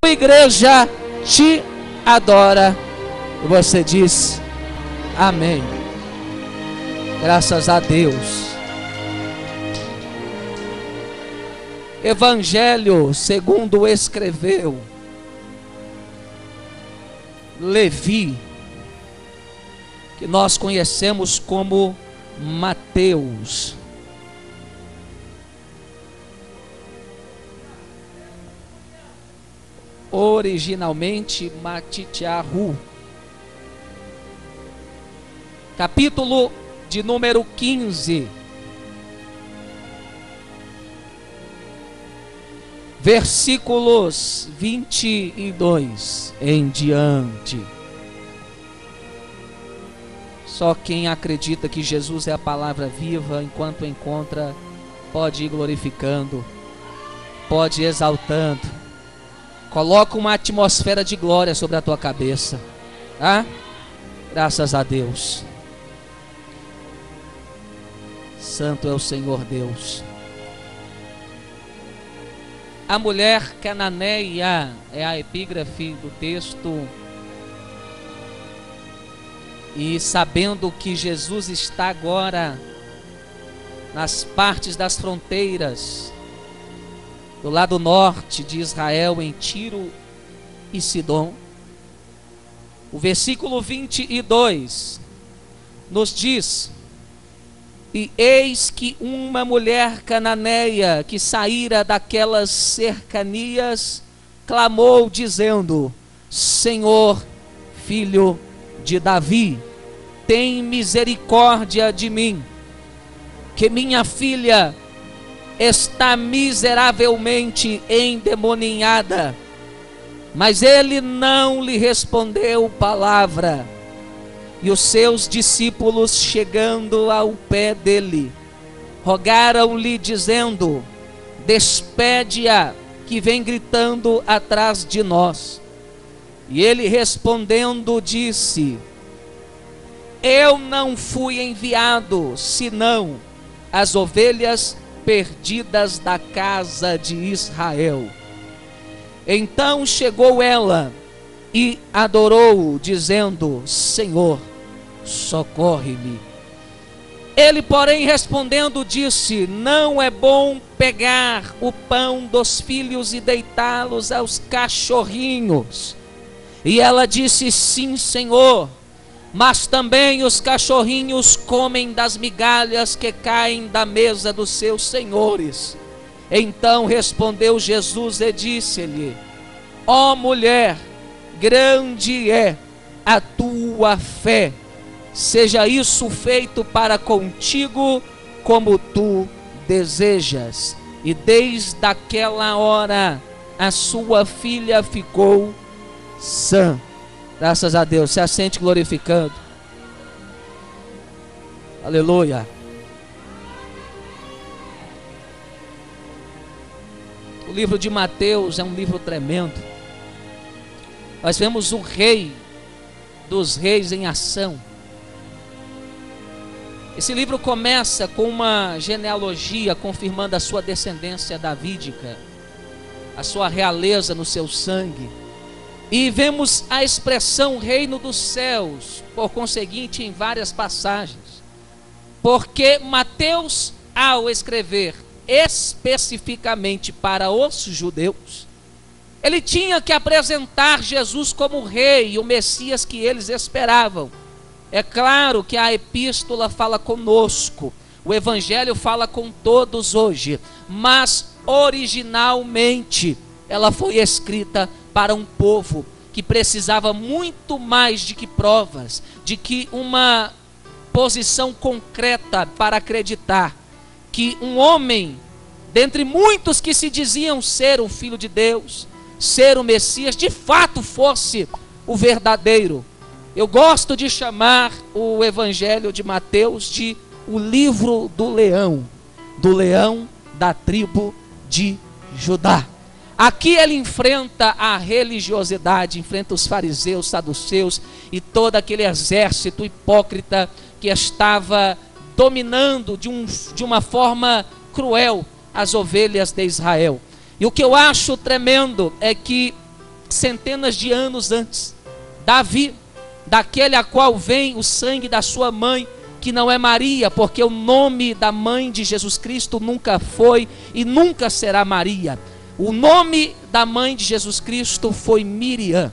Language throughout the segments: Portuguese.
A igreja te adora. E você diz amém. Graças a Deus. Evangelho segundo escreveu Levi, que nós conhecemos como Mateus. Originalmente Matityahu. Capítulo de número 15. Versículos 22 em diante. Só quem acredita que Jesus é a palavra viva, enquanto encontra, pode ir glorificando, pode ir exaltando. Coloca uma atmosfera de glória sobre a tua cabeça, tá? Graças a Deus. Santo é o Senhor Deus. A mulher cananeia é a epígrafe do texto. E sabendo que Jesus está agora nas partes das fronteiras do lado norte de Israel, em Tiro e Sidom, o versículo 22 nos diz: e eis que uma mulher cananeia que saíra daquelas cercanias clamou dizendo: Senhor, filho de Davi, tem misericórdia de mim, que minha filha está miseravelmente endemoninhada. Mas ele não lhe respondeu palavra. E os seus discípulos, chegando ao pé dele, rogaram-lhe dizendo: despede-a, que vem gritando atrás de nós. E ele respondendo disse: eu não fui enviado, senão as ovelhas perdidas da casa de Israel. Então chegou ela e adorou-o, dizendo: Senhor, socorre-me. Ele, porém, respondendo, disse: não é bom pegar o pão dos filhos e deitá-los aos cachorrinhos. E ela disse: sim, Senhor, mas também os cachorrinhos comem das migalhas que caem da mesa dos seus senhores. Então respondeu Jesus e disse-lhe: ó mulher, grande é a tua fé, seja isso feito para contigo como tu desejas. E desde aquela hora a sua filha ficou sã. Graças a Deus. Se assente glorificando. Aleluia. O livro de Mateus é um livro tremendo. Nós vemos o rei dos reis em ação. Esse livro começa com uma genealogia confirmando a sua descendência davídica, a sua realeza no seu sangue. E vemos a expressão reino dos céus, por conseguinte, em várias passagens. Porque Mateus, ao escrever especificamente para os judeus, ele tinha que apresentar Jesus como o rei, o Messias que eles esperavam. É claro que a epístola fala conosco, o evangelho fala com todos hoje, mas originalmente ela foi escrita para um povo que precisava muito mais de que provas, de que uma posição concreta para acreditar que um homem, dentre muitos que se diziam ser o Filho de Deus, ser o Messias, de fato fosse o verdadeiro. Eu gosto de chamar o Evangelho de Mateus de o livro do leão da tribo de Judá. Aqui ele enfrenta a religiosidade, enfrenta os fariseus, saduceus e todo aquele exército hipócrita que estava dominando de uma forma cruel as ovelhas de Israel. E o que eu acho tremendo é que centenas de anos antes. Davi, daquele a qual vem o sangue da sua mãe, que não é Maria, porque o nome da mãe de Jesus Cristo nunca foi e nunca será Maria. O nome da mãe de Jesus Cristo foi Miriam.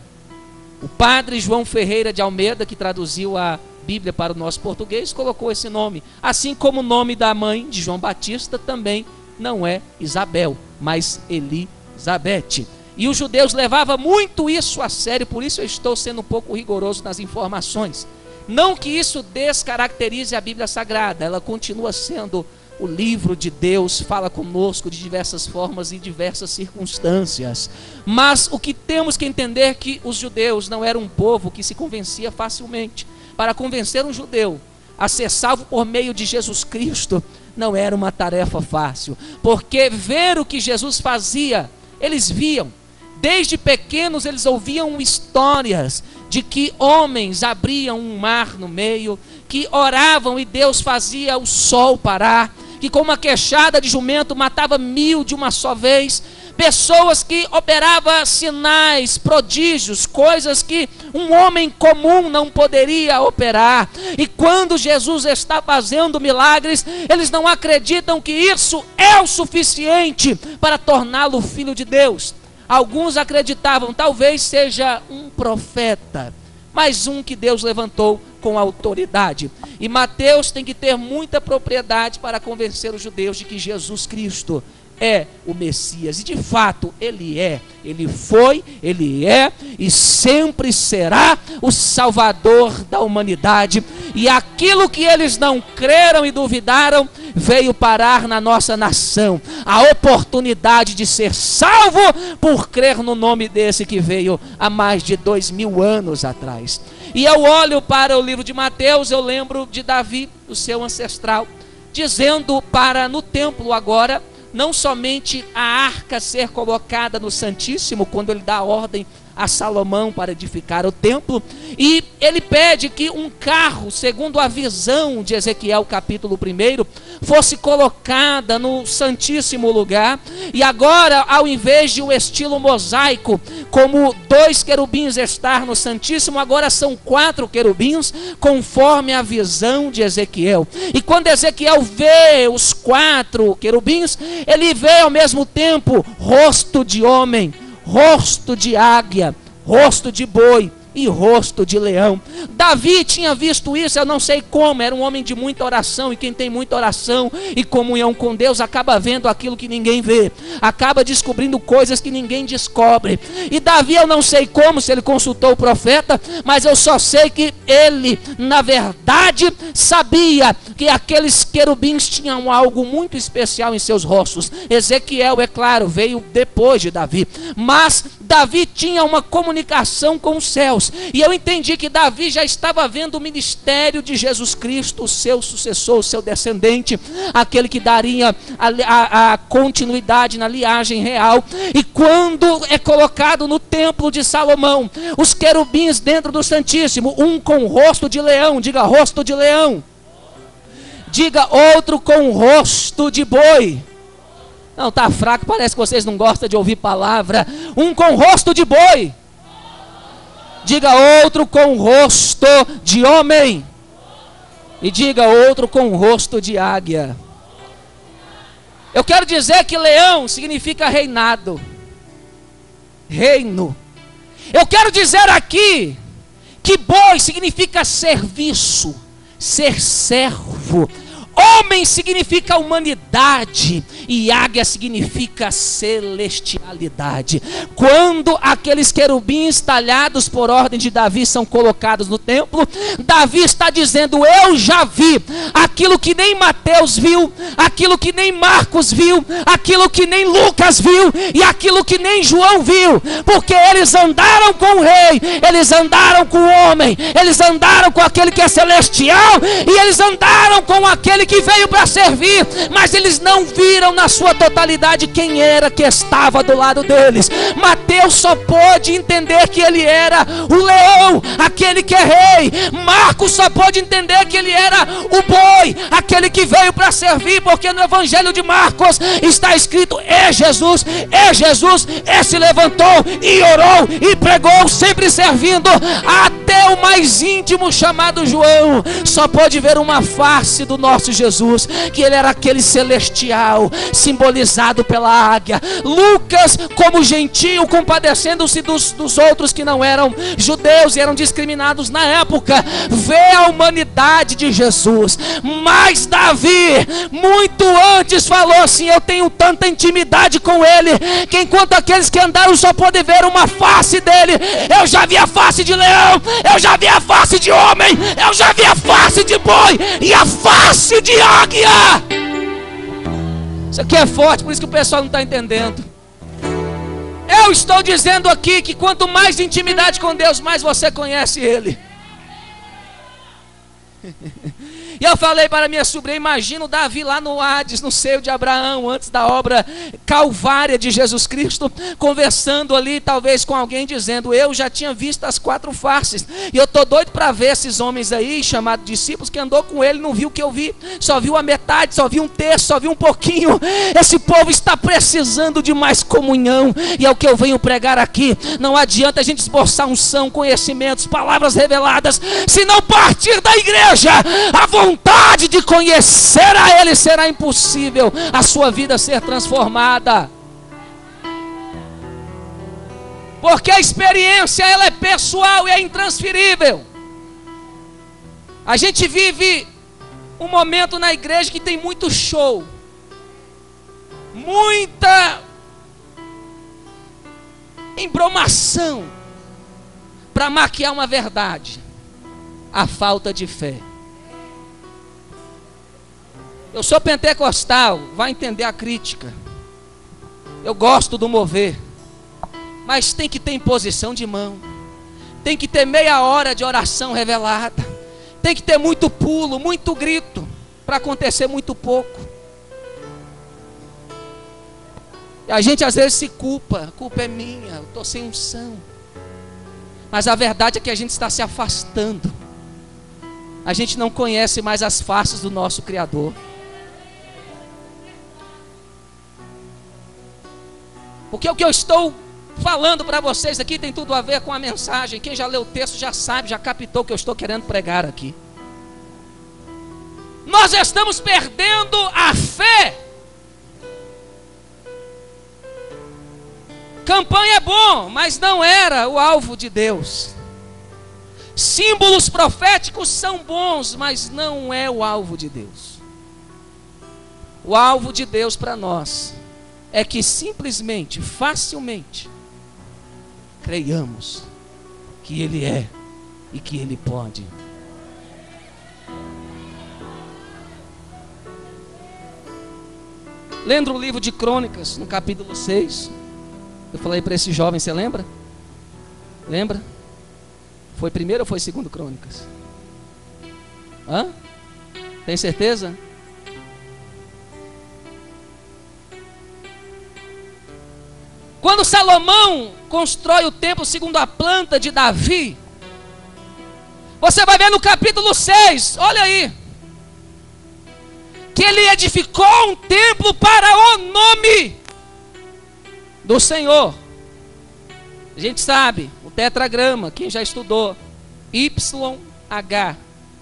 O padre João Ferreira de Almeida, que traduziu a Bíblia para o nosso português, colocou esse nome. Assim como o nome da mãe de João Batista também não é Isabel, mas Elizabeth. E os judeus levavam muito isso a sério, por isso eu estou sendo um pouco rigoroso nas informações. Não que isso descaracterize a Bíblia Sagrada, ela continua sendo o livro de Deus, fala conosco de diversas formas e diversas circunstâncias. Mas o que temos que entender é que os judeus não eram um povo que se convencia facilmente. Para convencer um judeu a ser salvo por meio de Jesus Cristo, não era uma tarefa fácil. Porque ver o que Jesus fazia, eles viam. Desde pequenos eles ouviam histórias de que homens abriam um mar no meio, que oravam e Deus fazia o sol parar, que com uma queixada de jumento matava 1000 de uma só vez. Pessoas que operavam sinais, prodígios, coisas que um homem comum não poderia operar. E quando Jesus está fazendo milagres, eles não acreditam que isso é o suficiente para torná-lo filho de Deus. Alguns acreditavam, talvez seja um profeta, mas um que Deus levantou com autoridade. E Mateus tem que ter muita propriedade para convencer os judeus de que Jesus Cristo é o Messias. E de fato ele é, ele foi, ele é e sempre será o Salvador da humanidade. E aquilo que eles não creram e duvidaram veio parar na nossa nação. A oportunidade de ser salvo por crer no nome desse que veio há mais de 2000 anos atrás. E eu olho para o livro de Mateus, eu lembro de Davi, o seu ancestral, dizendo para no templo agora, não somente a arca ser colocada no Santíssimo, quando ele dá ordem a Salomão para edificar o templo, e ele pede que um carro, segundo a visão de Ezequiel capítulo 1, fosse colocada no Santíssimo lugar. E agora, ao invés de um estilo mosaico, como 2 querubins estar no Santíssimo, agora são 4 querubins, conforme a visão de Ezequiel. E quando Ezequiel vê os 4 querubins, ele vê ao mesmo tempo rosto de homem, rosto de águia, rosto de boi e rosto de leão. Davi tinha visto isso, eu não sei como, era um homem de muita oração, e quem tem muita oração e comunhão com Deus acaba vendo aquilo que ninguém vê, acaba descobrindo coisas que ninguém descobre. E Davi, eu não sei como, se ele consultou o profeta, mas eu só sei que ele, na verdade, sabia que aqueles querubins tinham algo muito especial em seus rostos. Ezequiel, é claro, veio depois de Davi, mas Davi tinha uma comunicação com os céus. E eu entendi que Davi já estava vendo o ministério de Jesus Cristo, o seu sucessor, o seu descendente, aquele que daria a continuidade na linhagem real. E quando é colocado no templo de Salomão, os querubins dentro do Santíssimo, um com rosto de leão, diga rosto de leão, diga outro com rosto de boi. Não, está fraco, parece que vocês não gostam de ouvir palavra. Um com rosto de boi, diga outro com rosto de homem, e diga outro com rosto de águia. Eu quero dizer que leão significa reinado, reino. Eu quero dizer aqui que boi significa serviço, ser servo. Homem significa humanidade e águia significa celestialidade. Quando aqueles querubins talhados por ordem de Davi são colocados no templo, Davi está dizendo: eu já vi aquilo que nem Mateus viu, aquilo que nem Marcos viu, aquilo que nem Lucas viu e aquilo que nem João viu, porque eles andaram com o rei, eles andaram com o homem, eles andaram com aquele que é celestial e eles andaram com aquele aquele que veio para servir, mas eles não viram na sua totalidade quem era que estava do lado deles. Mateus só pôde entender que ele era o leão, aquele que é rei. Marcos só pôde entender que ele era o boi, aquele que veio para servir, porque no evangelho de Marcos está escrito: e Jesus se levantou e orou e pregou, sempre servindo. Até o mais íntimo, chamado João, só pôde ver uma face do nosso Jesus, que ele era aquele celestial, simbolizado pela águia. Lucas, como gentio, compadecendo-se dos outros que não eram judeus e eram discriminados na época, vê a humanidade de Jesus. Mas Davi, muito antes, falou assim: eu tenho tanta intimidade com ele, que enquanto aqueles que andaram só podem ver uma face dele, eu já vi a face de leão, eu já vi a face de homem, eu já vi a face de boi e a face de águia. Isso aqui é forte, por isso que o pessoal não está entendendo. Eu estou dizendo aqui que quanto mais intimidade com Deus, mais você conhece Ele. E eu falei para minha sobrinha: imagina o Davi lá no Hades, no seio de Abraão, antes da obra calvária de Jesus Cristo, conversando ali talvez com alguém, dizendo: eu já tinha visto as 4 faces, e eu estou doido para ver esses homens aí, chamados discípulos, que andou com ele, não viu o que eu vi, só viu a metade, só viu um terço, só viu um pouquinho. Esse povo está precisando de mais comunhão, e é o que eu venho pregar aqui. Não adianta a gente esboçar unção, conhecimentos, palavras reveladas, se não partir da igreja a vontade de conhecer a Ele, será impossível a sua vida ser transformada. Porque a experiência, ela é pessoal e é intransferível. A gente vive um momento na igreja que tem muito show, muita embromação para maquiar uma verdade: a falta de fé. Eu sou pentecostal, vai entender a crítica. Eu gosto do mover, mas tem que ter imposição de mão, tem que ter meia hora de oração revelada, tem que ter muito pulo, muito grito, para acontecer muito pouco. E a gente às vezes se culpa: a culpa é minha, eu estou sem unção. Mas a verdade é que a gente está se afastando. A gente não conhece mais as faces do nosso Criador. Porque o que eu estou falando para vocês aqui tem tudo a ver com a mensagem. Quem já leu o texto já sabe, já captou o que eu estou querendo pregar aqui. Nós estamos perdendo a fé. Campanha é bom, mas não era o alvo de Deus. Símbolos proféticos são bons, mas não é o alvo de Deus. O alvo de Deus para nós é que simplesmente, facilmente, creiamos que Ele é e que Ele pode. Lendo o livro de Crônicas, no capítulo 6, eu falei para esse jovem: você lembra? Lembra? Foi primeiro ou foi segundo Crônicas? Hã? Tem certeza? Quando Salomão constrói o templo segundo a planta de Davi, você vai ver no capítulo 6, olha aí, que ele edificou um templo para o nome do Senhor. A gente sabe, o tetragrama, quem já estudou, YHVH,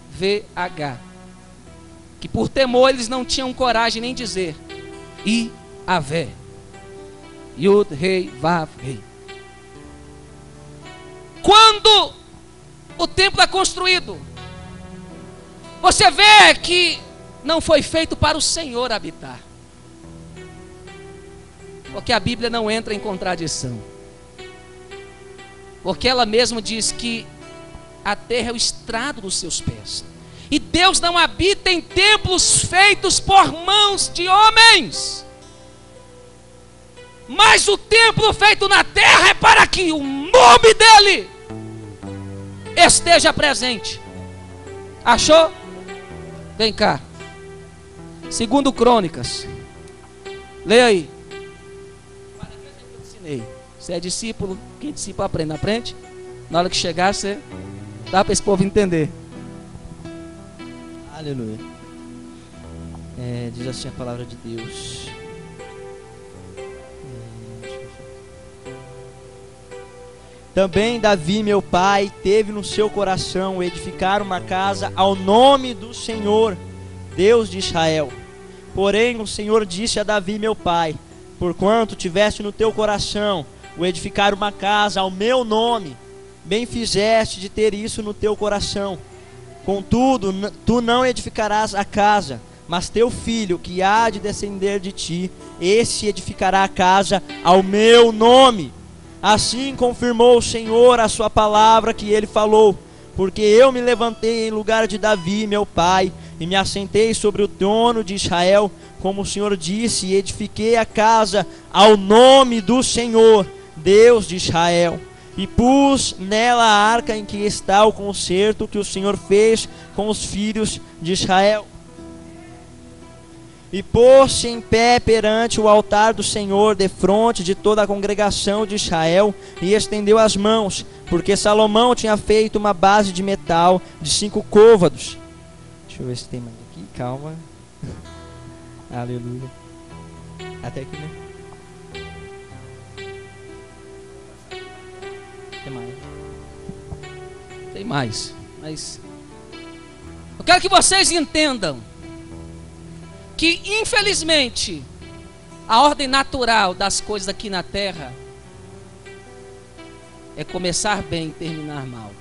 que por temor eles não tinham coragem nem dizer Iavé, Yud, Rei, Vav, Rei. Quando o templo é construído, você vê que não foi feito para o Senhor habitar, porque a Bíblia não entra em contradição, porque ela mesma diz que a terra é o estrado dos seus pés, e Deus não habita em templos feitos por mãos de homens. Mas o templo feito na terra é para que o nome dele esteja presente. Achou? Vem cá. Segundo Crônicas. Leia aí. Eu ensinei. Você é discípulo, quem discípulo aprende, aprende. Na hora que chegar, você dá para esse povo entender. Aleluia. Diz assim a palavra de Deus. Também Davi, meu pai, teve no seu coração edificar uma casa ao nome do Senhor, Deus de Israel. Porém o Senhor disse a Davi, meu pai: porquanto tiveste no teu coração o edificar uma casa ao meu nome, bem fizeste de ter isso no teu coração. Contudo, tu não edificarás a casa, mas teu filho, que há de descender de ti, esse edificará a casa ao meu nome. Assim confirmou o Senhor a sua palavra que ele falou, porque eu me levantei em lugar de Davi, meu pai, e me assentei sobre o trono de Israel, como o Senhor disse, e edifiquei a casa ao nome do Senhor, Deus de Israel. E pus nela a arca em que está o concerto que o Senhor fez com os filhos de Israel. E pôs-se em pé perante o altar do Senhor, defronte de toda a congregação de Israel, e estendeu as mãos, porque Salomão tinha feito uma base de metal de 5 côvados. Deixa eu ver se tem mais aqui, calma. Aleluia. Até aqui, né? Tem mais. Tem mais, mas eu quero que vocês entendam que, infelizmente, a ordem natural das coisas aqui na terra é começar bem e terminar mal.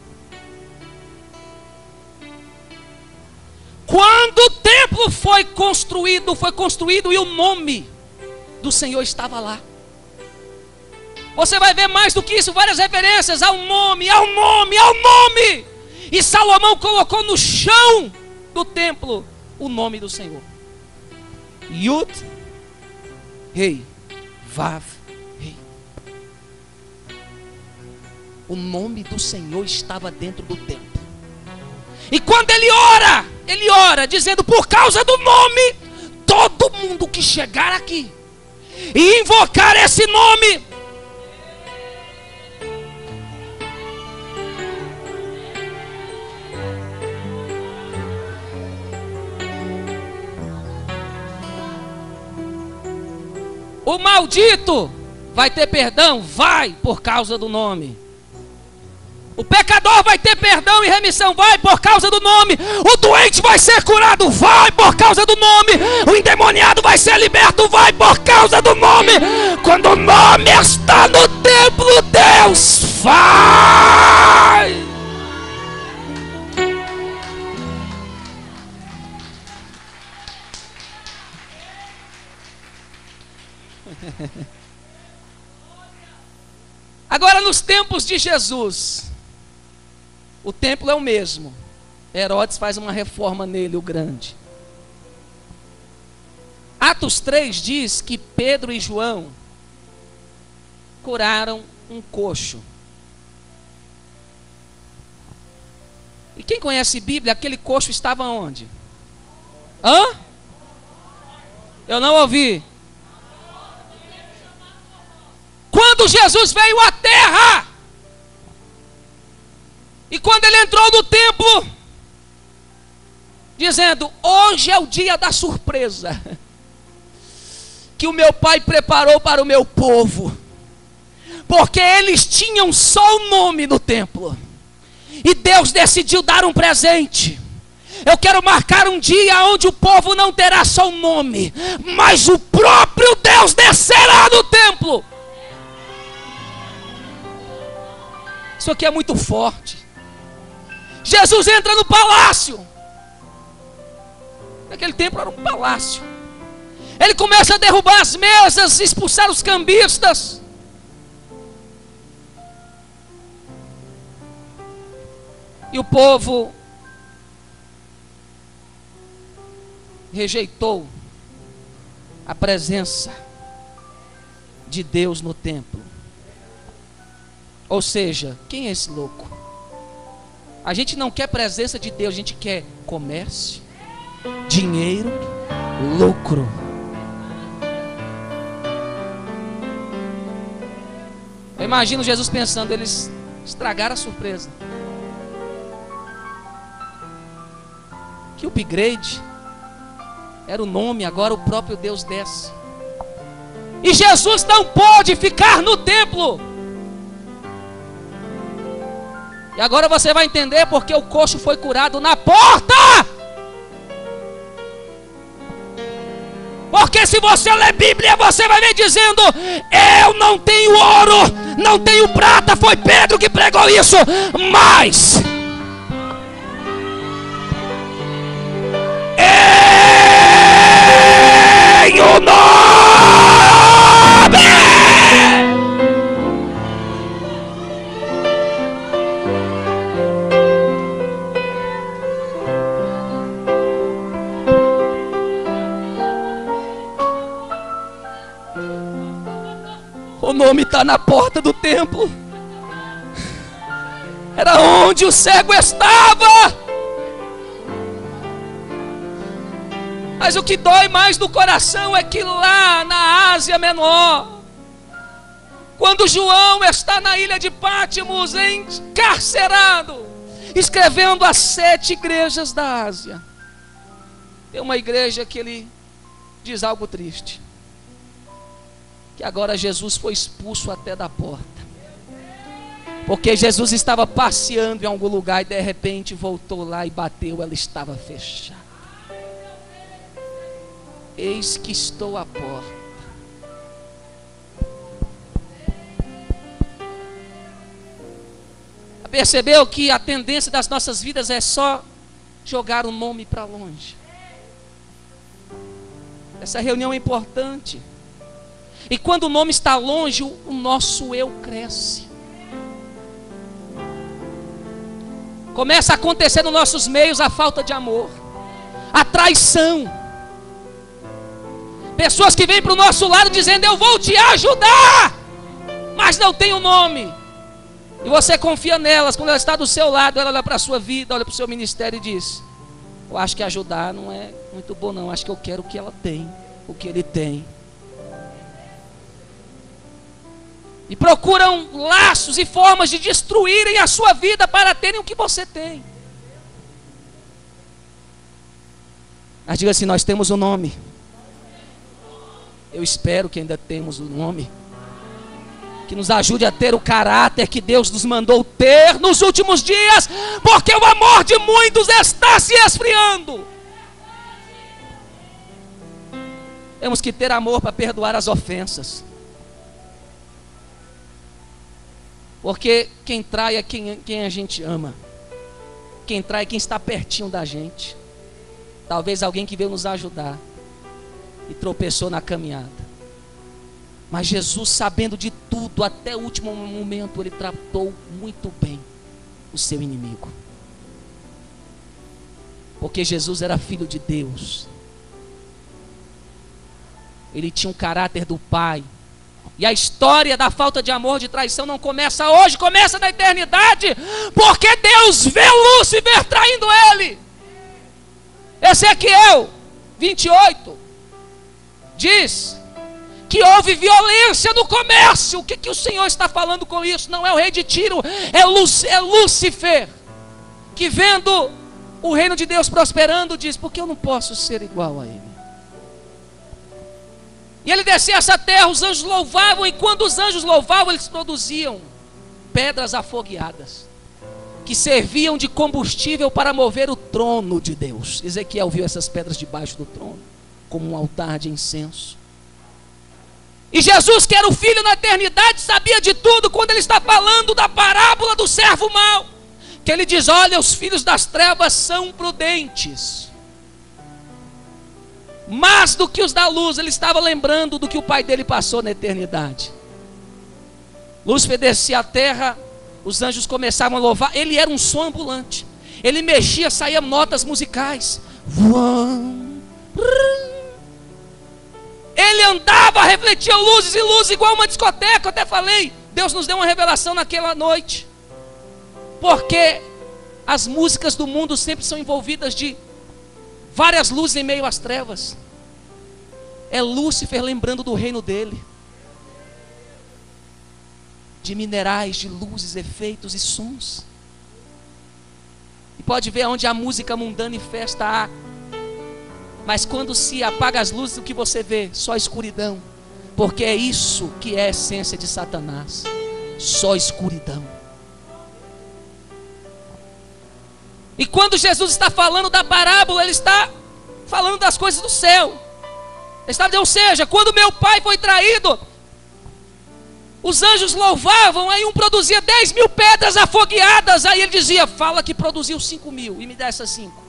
Quando o templo foi construído e o nome do Senhor estava lá. Você vai ver mais do que isso, várias referências ao nome, ao nome, ao nome. E Salomão colocou no chão do templo o nome do Senhor. Yud, Rei, Vav, Rei. O nome do Senhor estava dentro do templo. E quando ele ora dizendo: por causa do nome, todo mundo que chegar aqui e invocar esse nome, o maldito vai ter perdão, vai, por causa do nome. O pecador vai ter perdão e remissão, vai, por causa do nome. O doente vai ser curado, vai, por causa do nome. O endemoniado vai ser liberto, vai, por causa do nome. Quando o nome está no templo, Deus faz. Agora, nos tempos de Jesus, o templo é o mesmo. Herodes faz uma reforma nele, o grande. Atos 3 diz que Pedro e João curaram um coxo. E quem conhece Bíblia, aquele coxo estava onde? Hã? Eu não ouvi. Quando Jesus veio à terra, e quando ele entrou no templo, dizendo: hoje é o dia da surpresa, que o meu Pai preparou para o meu povo, porque eles tinham só o nome no templo, e Deus decidiu dar um presente. Eu quero marcar um dia onde o povo não terá só o nome, mas o próprio Deus descerá no templo. Isso aqui é muito forte. Jesus entra no palácio. Naquele tempo era um palácio. Ele começa a derrubar as mesas, expulsar os cambistas. E o povo rejeitou a presença de Deus no templo. Ou seja, quem é esse louco? A gente não quer presença de Deus, a gente quer comércio, dinheiro, lucro. Eu imagino Jesus pensando, eles estragaram a surpresa. Que upgrade. Era o nome, agora o próprio Deus desce. E Jesus não pôde ficar no templo. E agora você vai entender porque o coxo foi curado na porta. Porque se você ler Bíblia, você vai ver dizendo: eu não tenho ouro, não tenho prata. Foi Pedro que pregou isso. Mas em o nome, o nome está na porta do templo. Era onde o cego estava. Mas o que dói mais no coração é que lá na Ásia Menor, quando João está na ilha de Pátimos, encarcerado, escrevendo as 7 igrejas da Ásia, tem uma igreja que ele diz algo triste, que agora Jesus foi expulso até da porta, porque Jesus estava passeando em algum lugar e de repente voltou lá e bateu, ela estava fechada. Eis que estou à porta. Percebeu que a tendência das nossas vidas é só jogar o nome para longe? Essa reunião é importante. E quando o nome está longe, o nosso eu cresce. Começa a acontecer nos nossos meios a falta de amor, a traição. Pessoas que vêm para o nosso lado dizendo: eu vou te ajudar, mas não tem o nome. E você confia nelas. Quando ela está do seu lado, ela olha para a sua vida, olha para o seu ministério e diz: eu acho que ajudar não é muito bom não. Acho que eu quero o que ela tem, o que ele tem. E procuram laços e formas de destruírem a sua vida para terem o que você tem. Mas diga assim: nós temos um nome. Eu espero que ainda temos o nome, que nos ajude a ter o caráter que Deus nos mandou ter nos últimos dias, porque o amor de muitos está se esfriando. Temos que ter amor para perdoar as ofensas, porque quem trai é quem a gente ama. Quem trai é quem está pertinho da gente. Talvez alguém que veio nos ajudar e tropeçou na caminhada. Mas Jesus, sabendo de tudo, até o último momento, ele tratou muito bem o seu inimigo. Porque Jesus era filho de Deus. Ele tinha um caráter do Pai. E a história da falta de amor, de traição, não começa hoje, começa na eternidade. Porque Deus vê Lúcifer traindo ele. Ezequiel 28 diz que houve violência no comércio. O que o Senhor está falando com isso? Não é o rei de Tiro, é Lúcifer, que vendo o reino de Deus prosperando, diz: por que eu não posso ser igual a ele? E ele descia essa terra, os anjos louvavam, e quando os anjos louvavam, eles produziam pedras afogueadas, que serviam de combustível para mover o trono de Deus. Ezequiel viu essas pedras debaixo do trono, como um altar de incenso. E Jesus, que era o Filho na eternidade, sabia de tudo. Quando ele está falando da parábola do servo mau, que ele diz: olha, os filhos das trevas são prudentes, mais do que os da luz. Ele estava lembrando do que o pai dele passou na eternidade. Lúcifer descia à terra, os anjos começavam a louvar. Ele era um som ambulante. Ele mexia, saíam notas musicais. Ele andava, refletia luzes e luzes, igual uma discoteca. Eu até falei, Deus nos deu uma revelação naquela noite, porque as músicas do mundo sempre são envolvidas de várias luzes em meio às trevas. É Lúcifer lembrando do reino dele, de minerais, de luzes, efeitos e sons. E pode ver onde a música mundana e festa há. Mas quando se apaga as luzes, o que você vê? Só escuridão. Porque é isso que é a essência de Satanás. Só escuridão. E quando Jesus está falando da parábola, ele está falando das coisas do céu. Ele está dizendo, ou seja, quando meu pai foi traído, os anjos louvavam, aí um produzia 10.000 pedras afogueadas, aí ele dizia, fala que produziu 5.000 e me dá essas 5.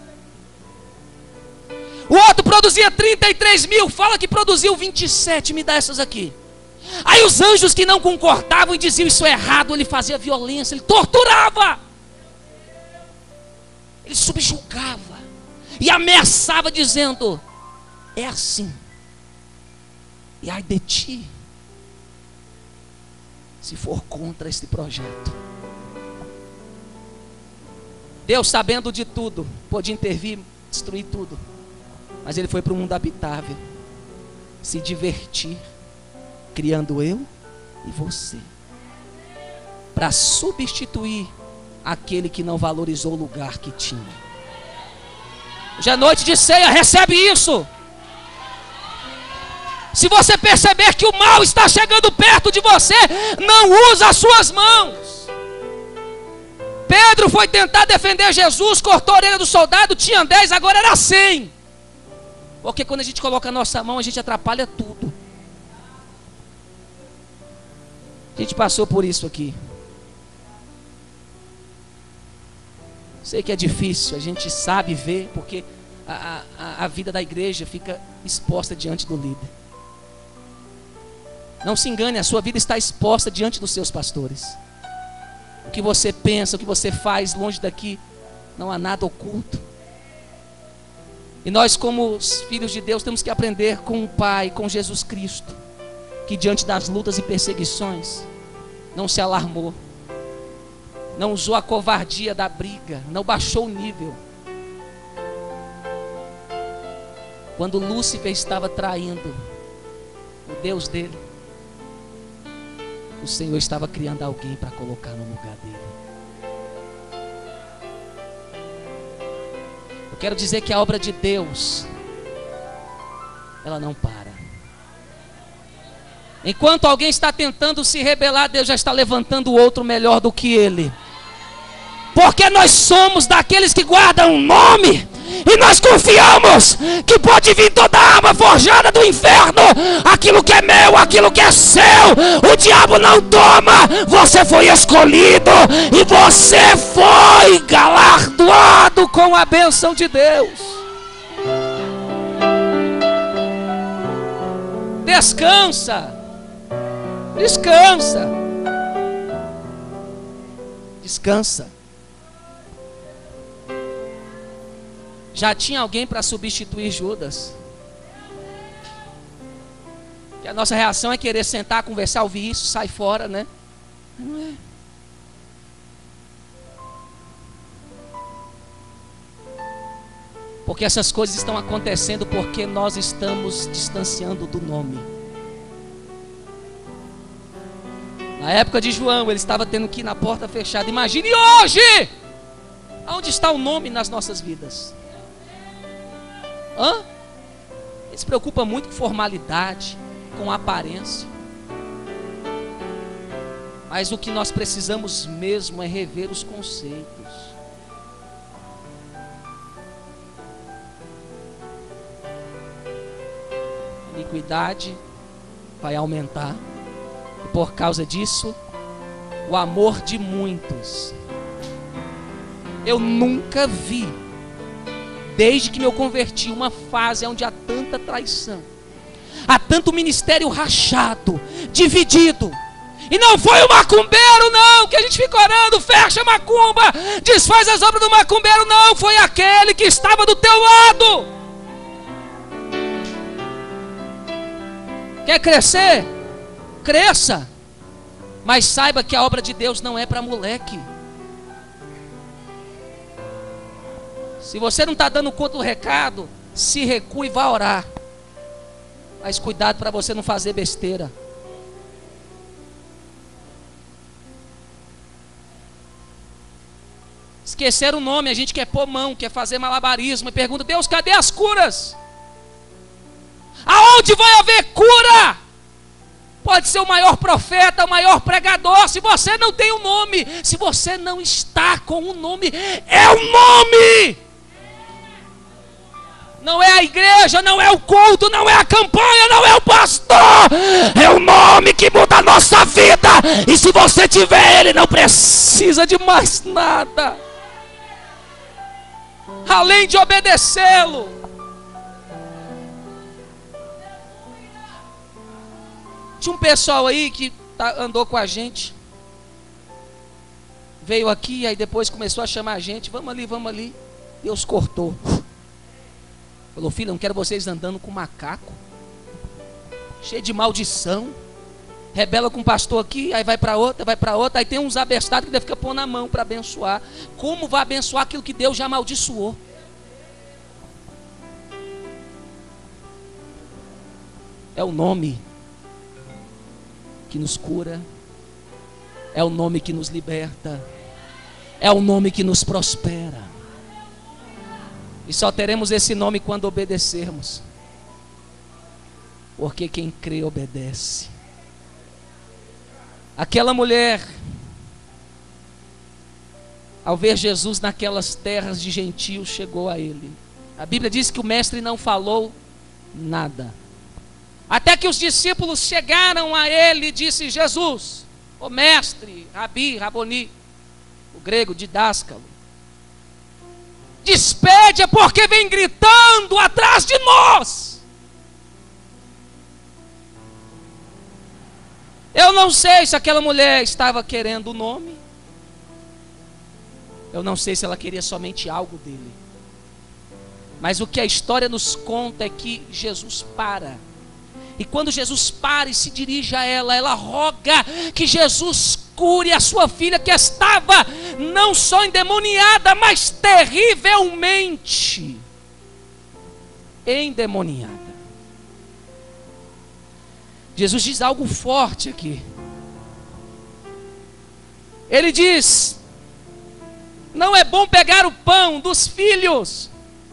O outro produzia 33.000, fala que produziu 27, me dá essas aqui. Aí os anjos que não concordavam e diziam isso é errado, ele fazia violência, ele torturava, ele subjugava e ameaçava dizendo, é assim, e ai de ti, se for contra este projeto. Deus, sabendo de tudo, podia intervir, destruir tudo, mas ele foi para o mundo habitável, se divertir, criando eu e você, para substituir aquele que não valorizou o lugar que tinha. Hoje é noite de ceia, recebe isso. Se você perceber que o mal está chegando perto de você, não usa as suas mãos. Pedro foi tentar defender Jesus, cortou a orelha do soldado, tinha 10, agora era 100. Porque quando a gente coloca a nossa mão, a gente atrapalha tudo. A gente passou por isso aqui. Sei que é difícil, a gente sabe ver, porque a vida da igreja fica exposta diante do líder. Não se engane, a sua vida está exposta diante dos seus pastores. O que você pensa, o que você faz longe daqui, não há nada oculto. E nós, como os filhos de Deus, temos que aprender com o Pai, com Jesus Cristo, que diante das lutas e perseguições não se alarmou, não usou a covardia da briga, não baixou o nível. Quando Lúcifer estava traindo o Deus dele, o Senhor estava criando alguém para colocar no lugar dele. Eu quero dizer que a obra de Deus, ela não para. Enquanto alguém está tentando se rebelar, Deus já está levantando o outro melhor do que ele. Porque nós somos daqueles que guardam um nome, e nós confiamos que pode vir toda a arma forjada do inferno. Aquilo que é meu, aquilo que é seu, o diabo não toma. Você foi escolhido e você foi galardoado com a bênção de Deus. Descansa. Descansa. Descansa. Já tinha alguém para substituir Judas. Que a nossa reação é querer sentar, conversar, ouvir isso, sai fora, né? Não é. Porque essas coisas estão acontecendo porque nós estamos distanciando do nome. Na época de João, ele estava tendo que ir na porta fechada. Imagine hoje! Onde está o nome nas nossas vidas? Ele se preocupa muito com formalidade, com aparência. Mas o que nós precisamos mesmo é rever os conceitos. A iniquidade vai aumentar. E por causa disso, o amor de muitos. Eu nunca vi, desde que me converti, uma fase onde há tanta traição, há tanto ministério rachado, dividido. E não foi o macumbeiro não, que a gente fica orando, fecha a macumba, desfaz as obras do macumbeiro. Não, foi aquele que estava do teu lado. Quer crescer? Cresça. Mas saiba que a obra de Deus não é para moleque. Se você não está dando conta do recado, se recue e vá orar. Mas cuidado para você não fazer besteira. Esquecer o nome, a gente quer pôr mão, quer fazer malabarismo e pergunta: Deus, cadê as curas? Aonde vai haver cura? Pode ser o maior profeta, o maior pregador, se você não tem o nome, se você não está com o nome, é o nome. Não é a igreja, não é o culto, não é a campanha, não é o pastor. É o nome que muda a nossa vida. E se você tiver ele, não precisa de mais nada além de obedecê-lo. Tinha um pessoal aí que andou com a gente, veio aqui, aí depois começou a chamar a gente: vamos ali, vamos ali. Deus cortou. Falou: filho, eu não quero vocês andando com macaco, cheio de maldição. Rebela com um pastor aqui, aí vai para outra, aí tem uns abestados que deve ficar pondo a mão para abençoar. Como vai abençoar aquilo que Deus já amaldiçoou? É o nome que nos cura, é o nome que nos liberta, é o nome que nos prospera. E só teremos esse nome quando obedecermos, porque quem crê obedece. Aquela mulher, ao ver Jesus naquelas terras de gentios, chegou a ele. A Bíblia diz que o mestre não falou nada, até que os discípulos chegaram a ele e disse: Jesus, o mestre, Rabi, Raboni, o grego didáscalo, despede, porque vem gritando atrás de nós. Eu não sei se aquela mulher estava querendo o nome, eu não sei se ela queria somente algo dele, mas o que a história nos conta é que Jesus para. E quando Jesus para e se dirige a ela, ela roga que Jesus cure a sua filha, que estava não só endemoniada, mas terrivelmente endemoniada. Jesus diz algo forte aqui. Ele diz: não é bom pegar o pão dos filhos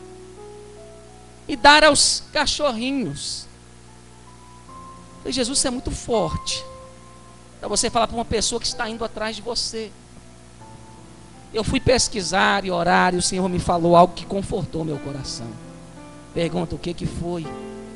e dar aos cachorrinhos. E Jesus, isso é muito forte para você falar para uma pessoa que está indo atrás de você. Eu fui pesquisar e orar, e o Senhor me falou algo que confortou meu coração. Pergunta: o que foi?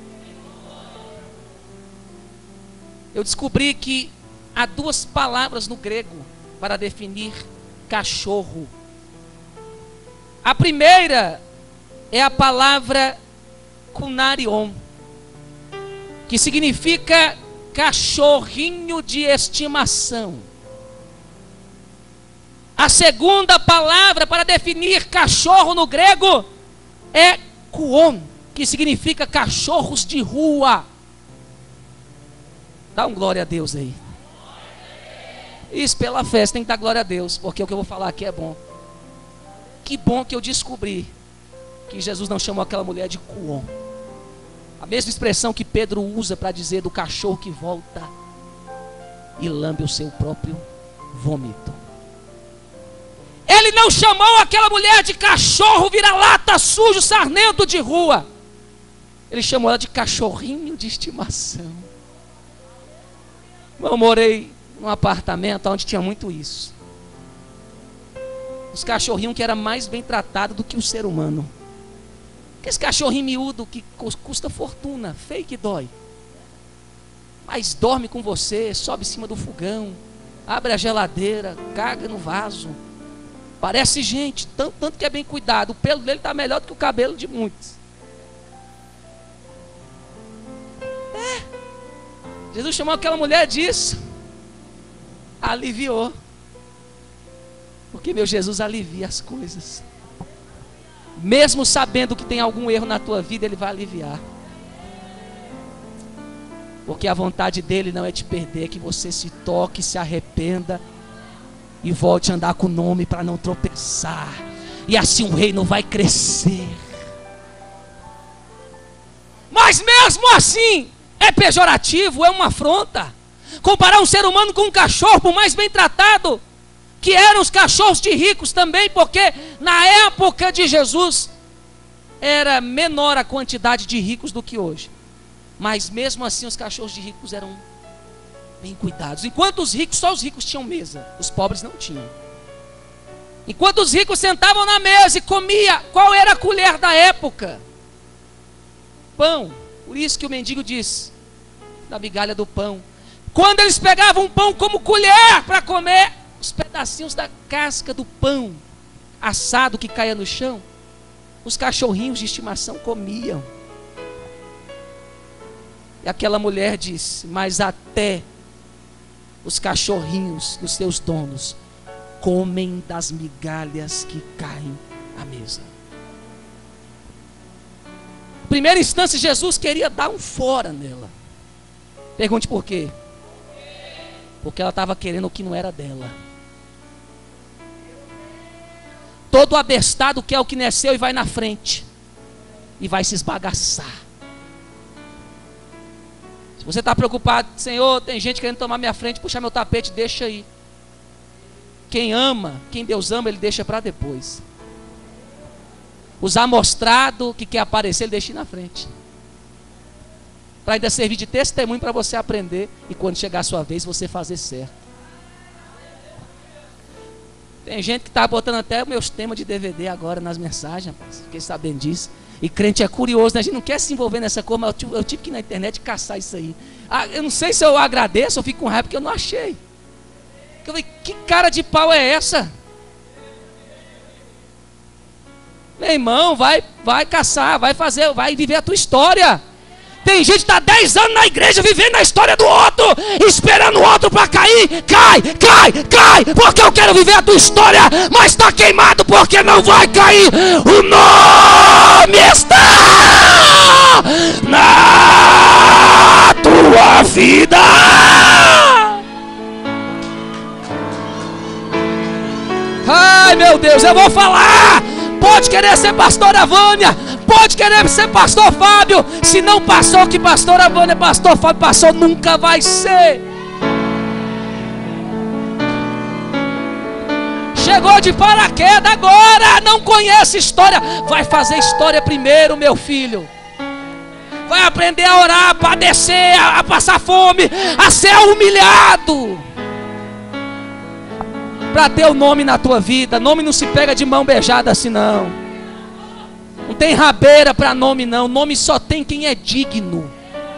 Eu descobri que há duas palavras no grego para definir cachorro. A primeira é a palavra kunarion, que significa cachorrinho de estimação. A segunda palavra para definir cachorro no grego é kuon, que significa cachorros de rua. Dá um glória a Deus aí. Isso, pela fé, você tem que dar glória a Deus, porque o que eu vou falar aqui é bom. Que bom que eu descobri que Jesus não chamou aquela mulher de kuon. A mesma expressão que Pedro usa para dizer do cachorro que volta e lambe o seu próprio vômito. Ele não chamou aquela mulher de cachorro vira-lata, sujo, sarnento de rua. Ele chamou ela de cachorrinho de estimação. Eu morei num apartamento onde tinha muito isso. Os cachorrinhos que era mais bem tratado do que o ser humano. Esse cachorrinho miúdo que custa fortuna, feio que dói, mas dorme com você, sobe em cima do fogão, abre a geladeira, caga no vaso. Parece gente, tanto que é bem cuidado. O pelo dele está melhor do que o cabelo de muitos. Jesus chamou aquela mulher disso, aliviou, porque meu Jesus alivia as coisas. Mesmo sabendo que tem algum erro na tua vida, Ele vai aliviar. Porque a vontade dEle não é te perder, é que você se toque, se arrependa e volte a andar com o nome para não tropeçar. E assim o reino vai crescer. Mas mesmo assim, É pejorativo, é uma afronta. Comparar um ser humano com um cachorro, por mais bem tratado que eram os cachorros de ricos também, porque na época de Jesus era menor a quantidade de ricos do que hoje. Mas mesmo assim os cachorros de ricos eram bem cuidados. Enquanto os ricos, só os ricos tinham mesa, os pobres não tinham. Enquanto os ricos sentavam na mesa e comiam, qual era a colher da época? Pão. Por isso que o mendigo diz, da migalha do pão. Quando eles pegavam um pão como colher para comer, os pedacinhos da casca do pão assado que caía no chão, os cachorrinhos de estimação comiam. E aquela mulher disse, mas até os cachorrinhos dos seus donos comem das migalhas que caem à mesa. Em primeira instância, Jesus queria dar um fora nela. Pergunte por quê? Porque ela estava querendo o que não era dela. Todo abestado quer o que nasceu e vai na frente. E vai se esbagaçar. Se você está preocupado, Senhor, tem gente querendo tomar minha frente, puxar meu tapete, deixa aí. Quem ama, quem Deus ama, Ele deixa para depois. Os amostrados que quer aparecer, Ele deixa ir na frente. Para ainda servir de testemunho para você aprender. E quando chegar a sua vez, você fazer certo. Tem gente que está botando até meus temas de DVD agora nas mensagens, rapaz. Fiquei sabendo disso. E crente é curioso, né? A gente não quer se envolver nessa coisa, mas eu tive que ir na internet caçar isso aí. Eu não sei se eu agradeço ou fico com raiva, porque eu não achei. Eu falei, que cara de pau é essa? Meu irmão, vai caçar, vai viver a tua história. Tem gente que está 10 anos na igreja vivendo a história do outro, esperando o outro para cair. Cai, porque eu quero viver a tua história, mas está queimado porque não vai cair. O nome está na tua vida. Ai meu Deus, eu vou falar. Pode querer ser pastora Vânia, pode querer ser pastor Fábio. Se não passou o que pastora Vânia, pastor Fábio passou, nunca vai ser. Chegou de paraquedas agora, não conhece história. Vai fazer história primeiro, meu filho. Vai aprender a orar, a padecer, a passar fome, a ser humilhado, para ter o nome na tua vida. Nome não se pega de mão beijada assim não. Não tem rabeira para nome não. Nome só tem quem é digno.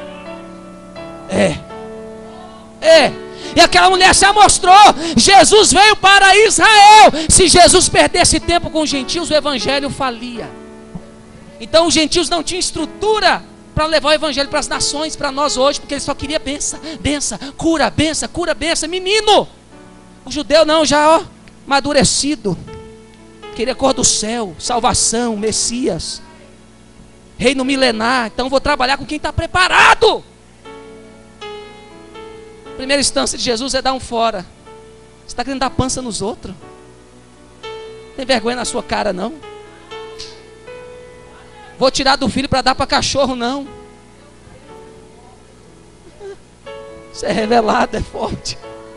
E aquela mulher se amostrou. Jesus veio para Israel. Se Jesus perdesse tempo com os gentios, o evangelho falia. Então os gentios não tinham estrutura para levar o evangelho para as nações, para nós hoje, porque eles só queriam benção, cura, benção, menino. O judeu não, já amadurecido, queria cor do céu, salvação, Messias, reino milenar. Então vou trabalhar com quem está preparado. A primeira instância de Jesus é dar um fora. Você está querendo dar pança nos outros? Tem vergonha na sua cara não? Vou tirar do filho para dar para cachorro não. Isso é revelado, é forte.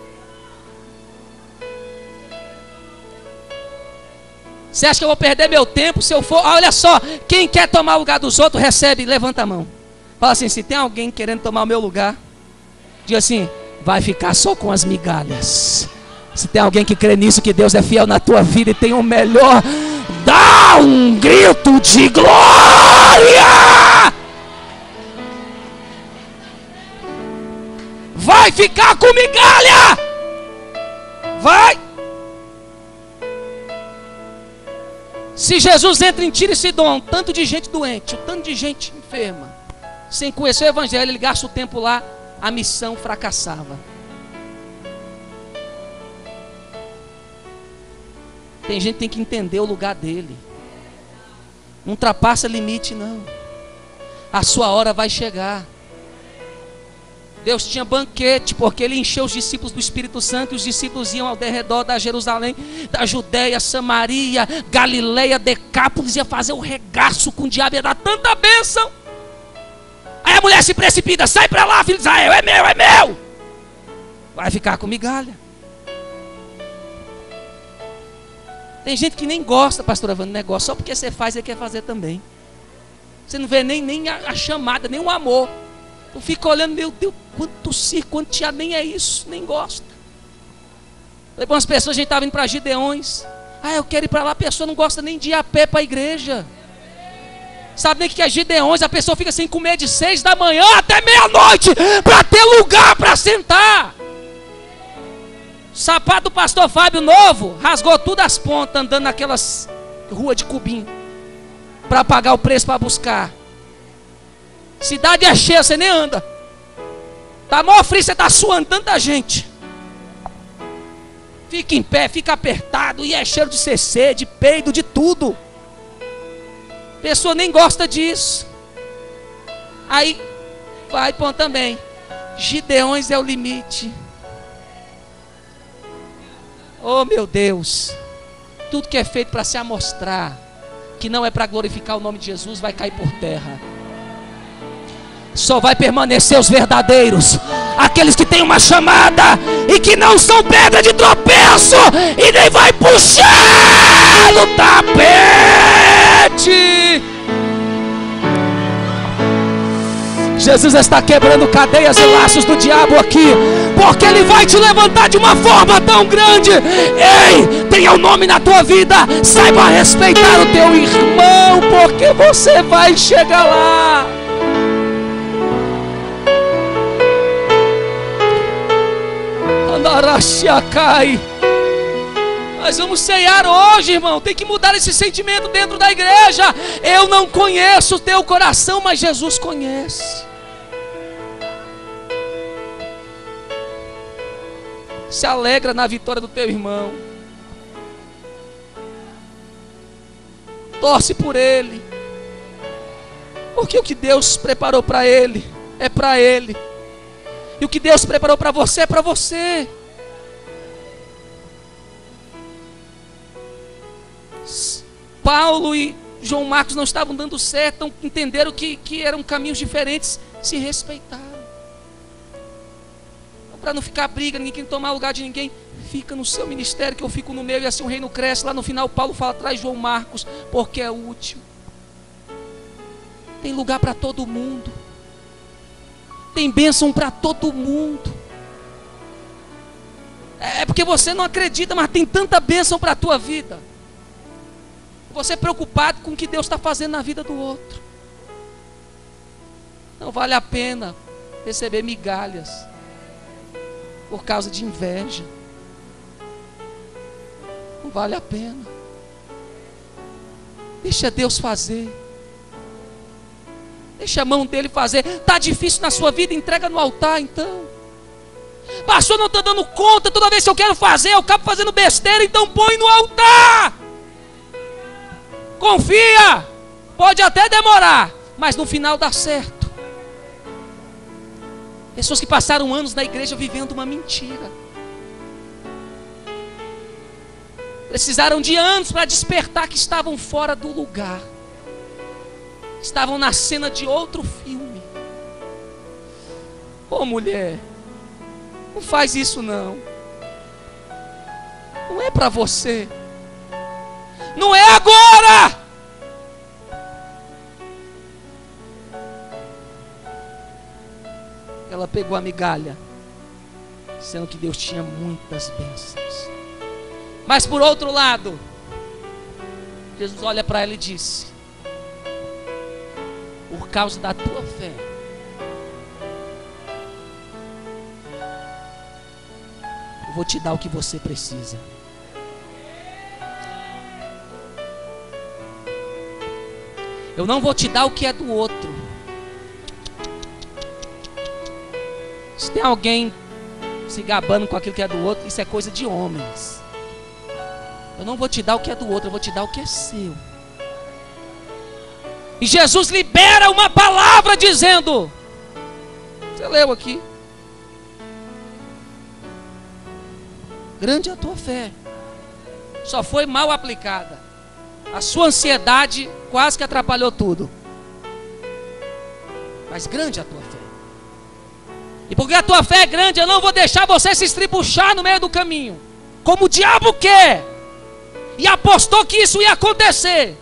Você acha que eu vou perder meu tempo se eu for? Olha só, quem quer tomar o lugar dos outros, recebe, levanta a mão. Fala assim, se tem alguém querendo tomar o meu lugar, diga assim, vai ficar só com as migalhas. Se tem alguém que crê nisso, que Deus é fiel na tua vida e tem o melhor, dá um grito de glória. Vai ficar com migalha. Vai. Se Jesus entra em Tiro e Sidom, tanto de gente doente, tanto de gente enferma, sem conhecer o evangelho, ele gasta o tempo lá, a missão fracassava. Tem gente que tem que entender o lugar dele. Não ultrapassa limite não. A sua hora vai chegar. Deus tinha banquete, porque ele encheu os discípulos do Espírito Santo, e os discípulos iam ao derredor da Jerusalém, da Judéia, Samaria, Galileia, Decápolis, ia fazer o regaço com o diabo, ia dar tanta bênção. Aí a mulher se precipita: sai para lá, filho de Israel, é meu, é meu. Vai ficar com migalha. Tem gente que nem gosta, pastor Evandro, do negócio, só porque você faz, ele quer fazer também. Você não vê nem a chamada, nem o amor. Tu fica olhando: meu Deus, quanto circo, quanto teatro, nem é isso, nem gosta. Falei para umas pessoas, a gente estava indo para Gideões. Eu quero ir para lá, a pessoa não gosta nem de ir a pé para a igreja. Sabe nem o que é Gideões? A pessoa fica sem comer de 6 da manhã até meia-noite, para ter lugar para sentar. O sapato do pastor Fábio novo rasgou tudo as pontas, andando naquelas ruas de cubinho, para pagar o preço para buscar. Cidade é cheia, você nem anda. Tá mó frio, você tá suando tanta gente. Fica em pé, fica apertado, e é cheiro de CC, de peido, de tudo. A pessoa nem gosta disso. Aí vai pôr também: Gideões é o limite. Oh meu Deus, tudo que é feito para se amostrar, que não é para glorificar o nome de Jesus, vai cair por terra. Só vai permanecer os verdadeiros, aqueles que têm uma chamada e que não são pedra de tropeço e nem vai puxar no tapete. Jesus está quebrando cadeias e laços do diabo aqui, porque Ele vai te levantar de uma forma tão grande. Ei, tenha um nome na tua vida, saiba respeitar o teu irmão, porque você vai chegar lá. Andarashiakai. Nós vamos ceiar hoje, irmão. Tem que mudar esse sentimento dentro da igreja. Eu não conheço o teu coração, mas Jesus conhece. Se alegra na vitória do teu irmão. Torce por ele. Porque o que Deus preparou para ele é para ele. E o que Deus preparou para você é para você. Paulo e João Marcos não estavam dando certo, então entenderam que eram caminhos diferentes, se respeitaram. Para não ficar briga, ninguém tomar lugar de ninguém, fica no seu ministério que eu fico no meu, e assim o reino cresce. Lá no final Paulo fala: traz João Marcos, porque é útil. Tem lugar para todo mundo, tem bênção para todo mundo. É porque você não acredita, mas tem tanta bênção para a tua vida. Você é preocupado com o que Deus está fazendo na vida do outro. Não vale a pena receber migalhas por causa de inveja. Não vale a pena. Deixa Deus fazer. Deixa a mão dele fazer. Está difícil na sua vida? Entrega no altar então. Pastor, não estou dando conta. Toda vez que eu quero fazer, eu acabo fazendo besteira. Então põe no altar. Confia. Pode até demorar, mas no final dá certo. Pessoas que passaram anos na igreja vivendo uma mentira. Precisaram de anos para despertar que estavam fora do lugar. Estavam na cena de outro filme. Ô mulher, não faz isso não. Não é para você. Não é agora. Ela pegou a migalha, sendo que Deus tinha muitas bênçãos. Mas por outro lado, Jesus olha para ela e disse: por causa da tua fé, eu vou te dar o que você precisa. Eu não vou te dar o que é do outro. Se tem alguém se gabando com aquilo que é do outro, isso é coisa de homens. Eu não vou te dar o que é do outro, eu vou te dar o que é seu. E Jesus libera uma palavra dizendo, você leu aqui: grande é a tua fé. Só foi mal aplicada. A sua ansiedade quase que atrapalhou tudo. mas grande é a tua fé. E porque a tua fé é grande, eu não vou deixar você se estribuchar no meio do caminho, como o diabo quer, e apostou que isso ia acontecer.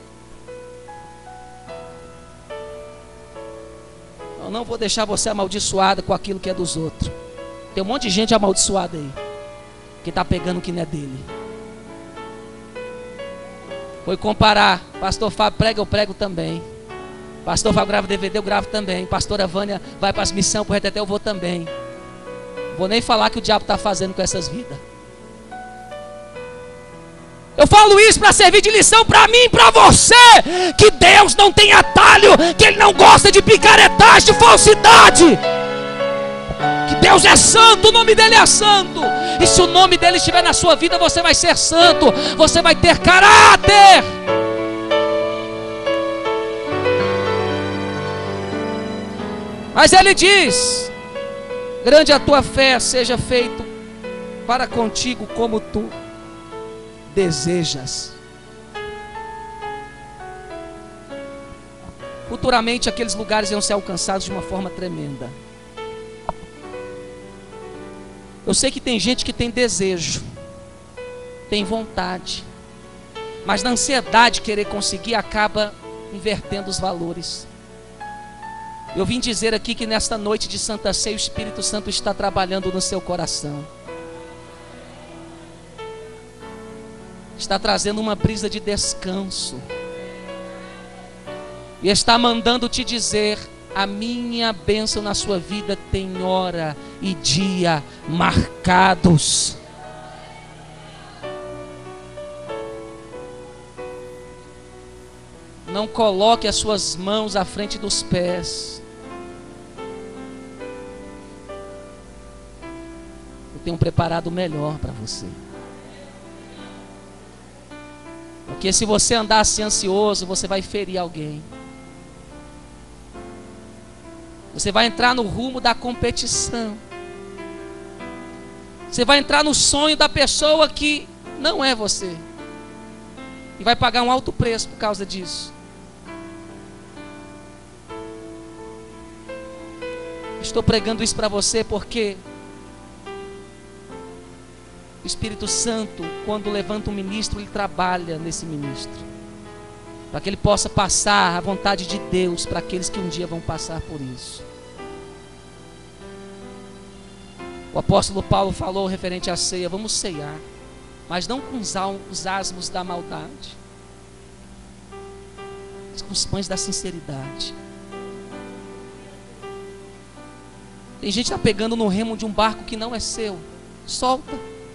Eu não vou deixar você amaldiçoada com aquilo que é dos outros. Tem um monte de gente amaldiçoada aí, que está pegando o que não é dele. Foi comparar, pastor Fábio prega, eu prego também. Pastor Fábio grava DVD, eu gravo também. Pastora Vânia vai para as missões, para o Reteté, eu vou também. Vou nem falar que o diabo está fazendo com essas vidas. Eu falo isso para servir de lição para mim e para você, que Deus não tem atalho, que Ele não gosta de picaretagem, de falsidade, que Deus é santo, o nome dEle é santo. E se o nome dEle estiver na sua vida, você vai ser santo, você vai ter caráter. Mas Ele diz: grande a tua fé, seja feito para contigo como tu desejas. Futuramente aqueles lugares iam ser alcançados de uma forma tremenda. Eu sei que tem gente que tem desejo, tem vontade, mas na ansiedade de querer conseguir, acaba invertendo os valores. Eu vim dizer aqui que nesta noite de Santa Ceia, o Espírito Santo está trabalhando no seu coração. Está trazendo uma brisa de descanso. E está mandando te dizer: a minha bênção na sua vida tem hora e dia marcados. Não coloque as suas mãos à frente dos pés. Eu tenho preparado o melhor para você. Porque se você andar assim ansioso, você vai ferir alguém. Você vai entrar no rumo da competição. Você vai entrar no sonho da pessoa que não é você. E vai pagar um alto preço por causa disso. Estou pregando isso para você porque o Espírito Santo, quando levanta um ministro, ele trabalha nesse ministro, para que ele possa passar a vontade de Deus para aqueles que um dia vão passar por isso. O apóstolo Paulo falou referente à ceia: vamos ceiar, mas não com os asmos da maldade, mas com os pães da sinceridade. Tem gente que está pegando no remo de um barco que não é seu. Solta.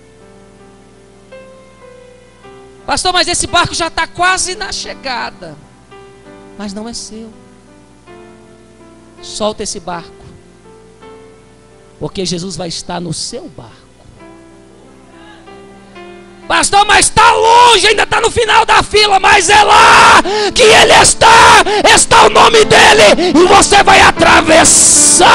Pastor, mas esse barco já está quase na chegada. Mas não é seu. Solta esse barco, porque Jesus vai estar no seu barco. Pastor, mas está longe, ainda está no final da fila. Mas é lá que Ele está. Está o nome dEle. E você vai atravessar.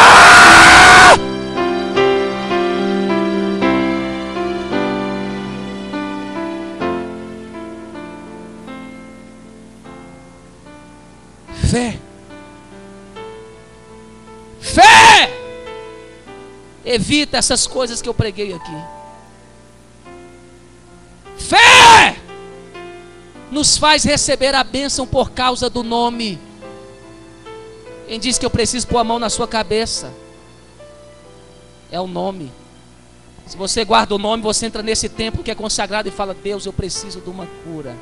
Fé. Fé. Evita essas coisas que eu preguei aqui. Fé nos faz receber a bênção por causa do nome. Quem diz que eu preciso pôr a mão na sua cabeça? É o nome. Se você guarda o nome, você entra nesse templo que é consagrado e fala: Deus, eu preciso de uma cura.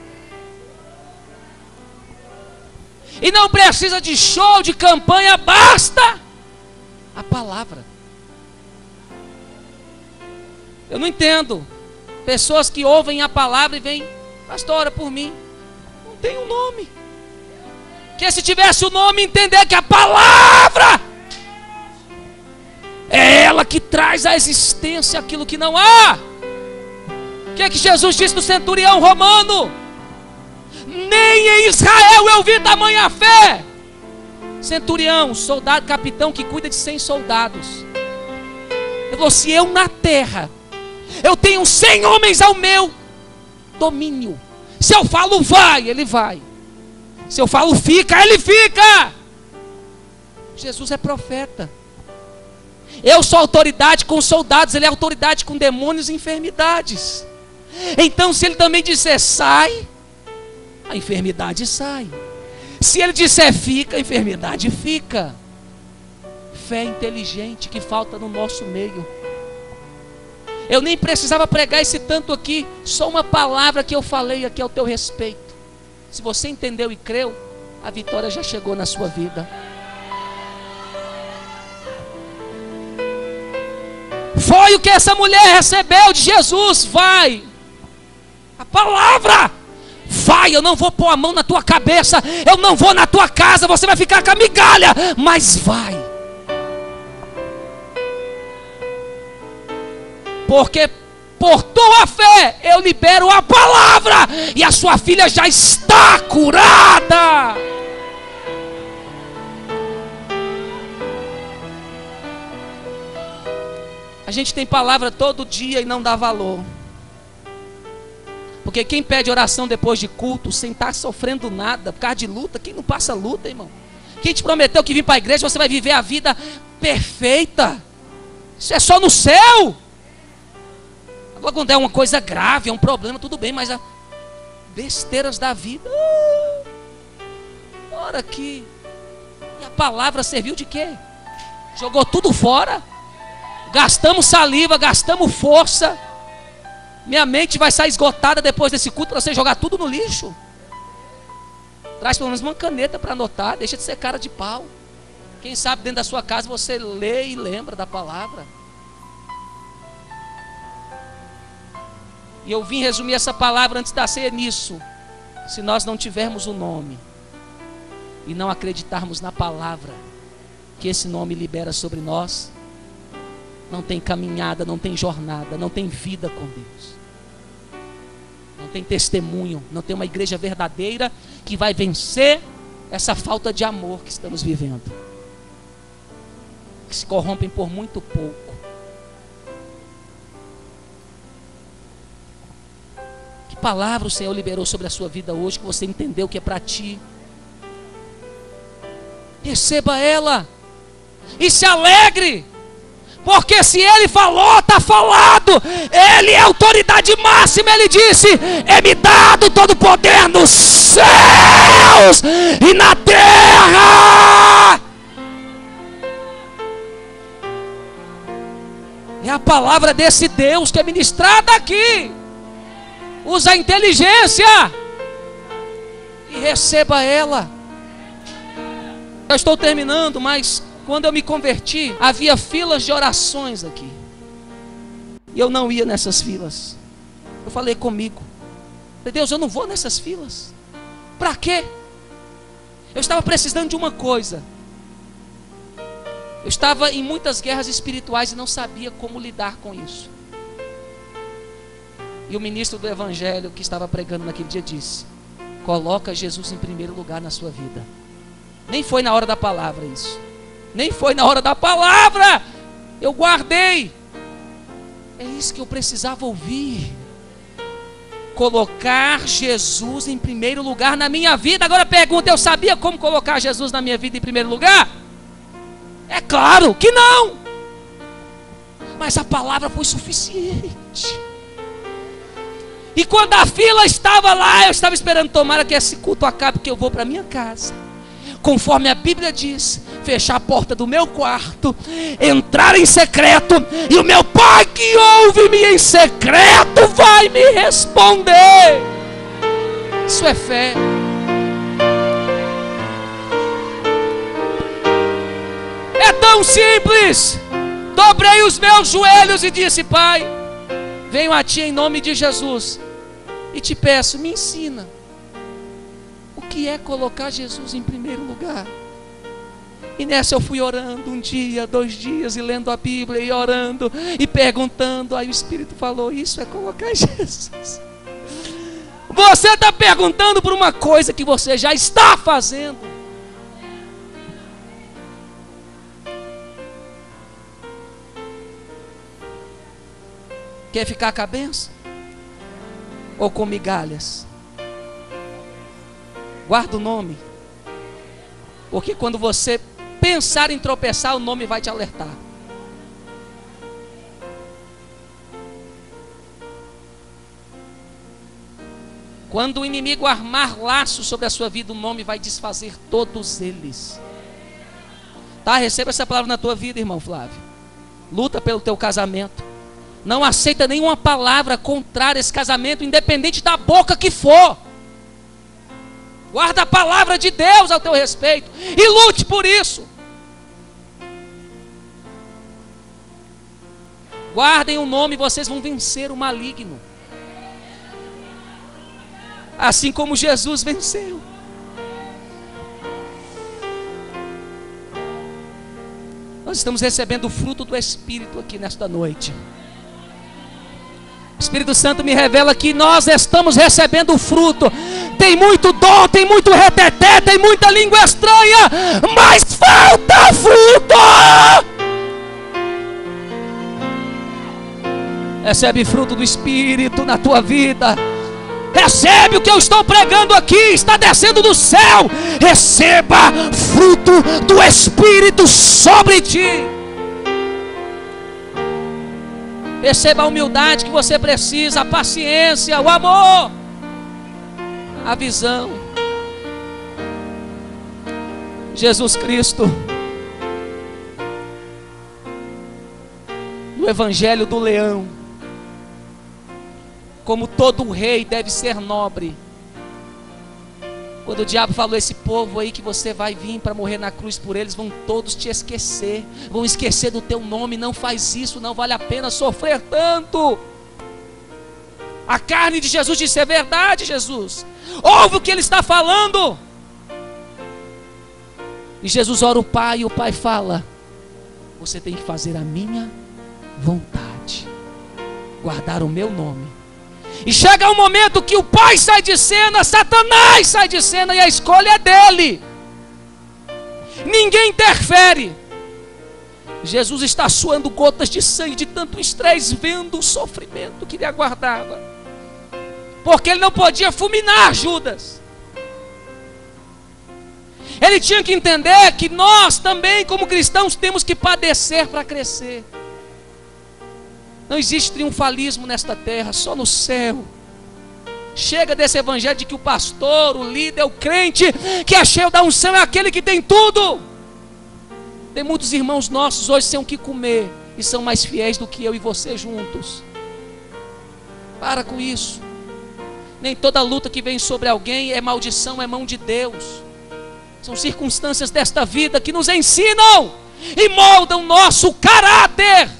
E não precisa de show, de campanha, basta a palavra. Eu não entendo pessoas que ouvem a palavra e vêm: pastor, ora por mim. Não tem um nome. Que se tivesse o nome, entender que a palavra é ela que traz à existência aquilo que não há. O que é que Jesus disse do centurião romano? Nem em Israel eu vi tamanha fé. Centurião, soldado, capitão que cuida de 100 soldados. Ele falou: se eu na terra eu tenho 100 homens ao meu domínio, se eu falo vai, ele vai. Se eu falo fica, ele fica. Jesus é profeta. Eu sou autoridade com soldados, ele é autoridade com demônios e enfermidades. Então se ele também disser sai, a enfermidade sai. Se ele disser fica, a enfermidade fica. Fé inteligente que falta no nosso meio. Eu nem precisava pregar esse tanto aqui, só uma palavra que eu falei aqui ao teu respeito. Se você entendeu e creu, a vitória já chegou na sua vida. Foi o que essa mulher recebeu de Jesus. Vai, a palavra. Vai, eu não vou pôr a mão na tua cabeça, eu não vou na tua casa, você vai ficar com a migalha, mas vai. Porque por tua fé eu libero a palavra e a sua filha já está curada. A gente tem palavra todo dia e não dá valor. Porque quem pede oração depois de culto, sem estar sofrendo nada, por causa de luta, quem não passa luta, irmão? Quem te prometeu que vir para a igreja você vai viver a vida perfeita? Isso é só no céu. Agora quando é uma coisa grave, é um problema, tudo bem, mas as besteiras da vida, ora aqui. E a palavra serviu de quê? Jogou tudo fora. Gastamos saliva, gastamos força. Minha mente vai sair esgotada depois desse culto para você jogar tudo no lixo. Traz pelo menos uma caneta para anotar. Deixa de ser cara de pau. Quem sabe dentro da sua casa você lê e lembra da palavra. E eu vim resumir essa palavra antes da ceia nisso. Se nós não tivermos o nome e não acreditarmos na palavra que esse nome libera sobre nós, não tem caminhada, não tem jornada, não tem vida com Deus. Não tem testemunho, não tem uma igreja verdadeira que vai vencer essa falta de amor que estamos vivendo. Que se corrompem por muito pouco. Que palavra o Senhor liberou sobre a sua vida hoje, que você entendeu que é para ti? Receba ela e se alegre. Porque se ele falou, está falado. Ele é a autoridade máxima. Ele disse: é-me dado todo o poder nos céus e na terra. É a palavra desse Deus que é ministrada aqui. Usa a inteligência e receba ela. Eu estou terminando, mas quando eu me converti, havia filas de orações aqui. E eu não ia nessas filas. Eu falei comigo: Deus, eu não vou nessas filas. Para quê? Eu estava precisando de uma coisa. Eu estava em muitas guerras espirituais e não sabia como lidar com isso. E o ministro do evangelho que estava pregando naquele dia disse: coloca Jesus em primeiro lugar na sua vida. Nem foi na hora da palavra isso. Nem foi na hora da palavra. Eu guardei. É isso que eu precisava ouvir. Colocar Jesus em primeiro lugar na minha vida. Agora pergunta: eu sabia como colocar Jesus na minha vida em primeiro lugar? É claro que não. Mas a palavra foi suficiente. E quando a fila estava lá, eu estava esperando, tomara que esse culto acabe, que eu vou para minha casa. Conforme a Bíblia diz, fechar a porta do meu quarto, entrar em secreto, e o meu Pai que ouve-me em secreto vai me responder. Isso é fé. É tão simples. Dobrei os meus joelhos e disse: Pai, venho a Ti em nome de Jesus e te peço, me ensina o que é colocar Jesus em primeiro lugar. E nessa eu fui orando 1 dia, 2 dias, e lendo a Bíblia, e orando, e perguntando. Aí o Espírito falou: isso é colocar Jesus. Você está perguntando por uma coisa que você já está fazendo. Quer ficar com a benção? Ou com migalhas? Guarda o nome. Porque quando você pensar em tropeçar, o nome vai te alertar. Quando o inimigo armar laços sobre a sua vida, o nome vai desfazer todos eles. Tá? Receba essa palavra na tua vida, irmão Flávio. Luta pelo teu casamento. Não aceita nenhuma palavra contrária a esse casamento, independente da boca que for. Guarda a palavra de Deus ao teu respeito e lute por isso. Guardem o nome, vocês vão vencer o maligno. Assim como Jesus venceu. Nós estamos recebendo o fruto do Espírito aqui nesta noite. O Espírito Santo me revela que nós estamos recebendo o fruto. Tem muito dom, tem muito reteté, tem muita língua estranha, mas falta fruto. Recebe fruto do Espírito na tua vida. Recebe o que eu estou pregando aqui, está descendo do céu. Receba fruto do Espírito sobre ti. Receba a humildade que você precisa, a paciência, o amor, a visão. Jesus Cristo, no Evangelho do Leão, como todo rei deve ser nobre. Quando o diabo falou, esse povo aí que você vai vir para morrer na cruz por eles, vão todos te esquecer, vão esquecer do teu nome, não faz isso, não vale a pena sofrer tanto. A carne de Jesus disse, é verdade, Jesus, ouve o que ele está falando. E Jesus ora o Pai, e o Pai fala, você tem que fazer a minha vontade, guardar o meu nome. E chega um momento que o Pai sai de cena, Satanás sai de cena, e a escolha é dele. Ninguém interfere. Jesus está suando gotas de sangue de tanto estresse, vendo o sofrimento que lhe aguardava, porque ele não podia fulminar Judas. Ele tinha que entender que nós também, como cristãos, temos que padecer para crescer. Não existe triunfalismo nesta terra, só no céu. Chega desse evangelho de que o pastor, o líder, o crente que é cheio da unção é aquele que tem tudo. Tem muitos irmãos nossos hoje sem o que comer e são mais fiéis do que eu e você juntos. Para com isso. Nem toda luta que vem sobre alguém é maldição, é mão de Deus. São circunstâncias desta vida que nos ensinam e moldam nosso caráter.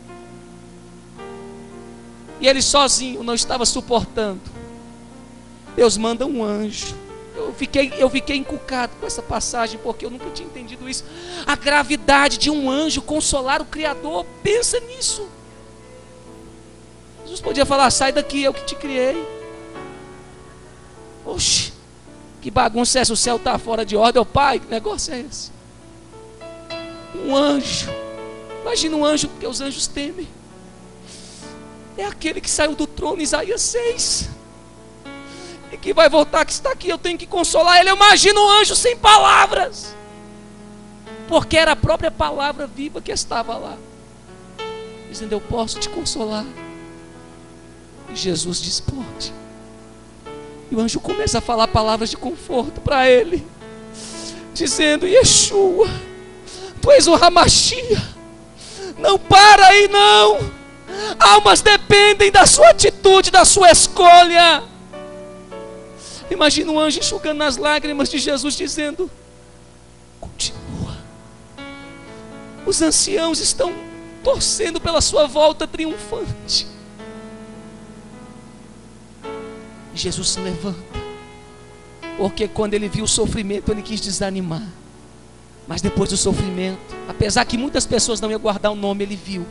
E ele sozinho não estava suportando. Deus manda um anjo. Eu fiquei encucado com essa passagem, porque eu nunca tinha entendido isso. A gravidade de um anjo consolar o Criador. Pensa nisso. Jesus podia falar, sai daqui, eu que te criei. Oxe, que bagunça é essa? O céu está fora de ordem. Ô Pai, que negócio é esse? Um anjo. Imagina um anjo, porque os anjos temem. É aquele que saiu do trono, Isaías 6, e que vai voltar, que está aqui. Eu tenho que consolar ele. Eu imagino um anjo sem palavras, porque era a própria palavra viva que estava lá, dizendo, eu posso te consolar. E Jesus diz, pode. E o anjo começa a falar palavras de conforto para ele, dizendo, Yeshua, tu és o Hamashia, não para aí não. Almas dependem da sua atitude, da sua escolha. Imagina um anjo enxugando as lágrimas de Jesus, dizendo, continua. Os anciãos estão torcendo pela sua volta triunfante. E Jesus se levanta, porque quando ele viu o sofrimento, ele quis desanimar. Mas depois do sofrimento, apesar que muitas pessoas não iam guardar o nome, ele viu.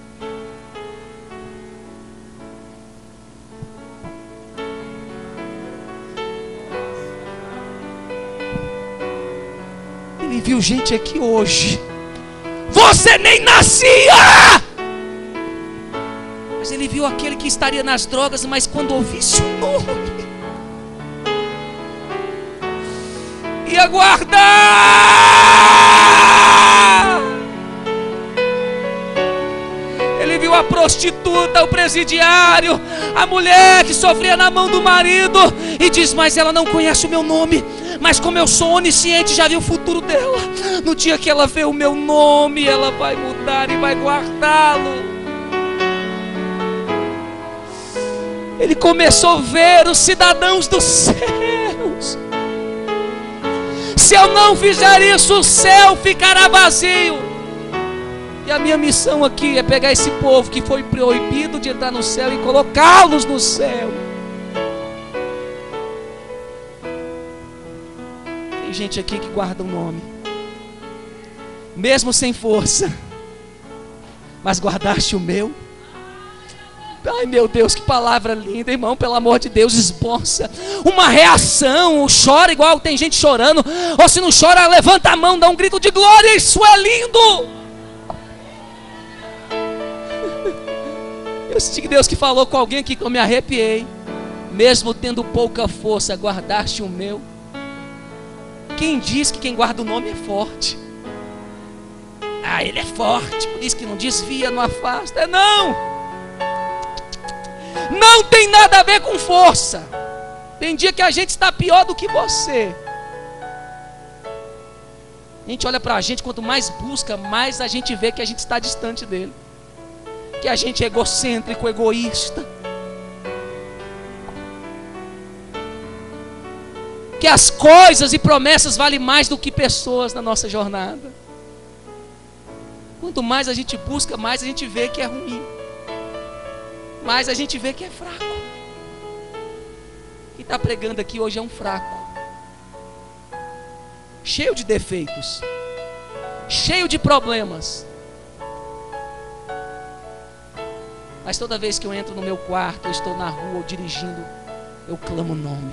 Ele viu gente aqui hoje, você nem nascia, mas ele viu aquele que estaria nas drogas, mas quando ouvisse o nome, ia guardar. prostituta, o presidiário, a mulher que sofria na mão do marido, e diz: mas ela não conhece o meu nome, mas como eu sou onisciente, já vi o futuro dela. No dia que ela vê o meu nome, ela vai mudar e vai guardá-lo. Ele começou a ver os cidadãos dos céus. Se eu não fizer isso, o céu ficará vazio. E a minha missão aqui é pegar esse povo que foi proibido de entrar no céu e colocá-los no céu. Tem gente aqui que guarda o nome, mesmo sem força, mas guardaste o meu. Ai meu Deus, que palavra linda, irmão, pelo amor de Deus, esboça uma reação, chora igual tem gente chorando, ou se não chora, levanta a mão, dá um grito de glória, isso é lindo. Eu senti que Deus que falou com alguém aqui que eu me arrepiei. Mesmo tendo pouca força, guardaste o meu. Quem diz que quem guarda o nome é forte? Ah, ele é forte, por isso que não desvia, não afasta. Não! Não tem nada a ver com força. Tem dia que a gente está pior do que você. A gente olha para a gente, quanto mais busca, mais a gente vê que a gente está distante dele, que a gente é egocêntrico, egoísta, que as coisas e promessas valem mais do que pessoas na nossa jornada. Quanto mais a gente busca, mais a gente vê que é ruim, mais a gente vê que é fraco. Quem está pregando aqui hoje é um fraco, cheio de defeitos, cheio de problemas. Mas toda vez que eu entro no meu quarto, eu estou na rua ou dirigindo, eu clamo o nome.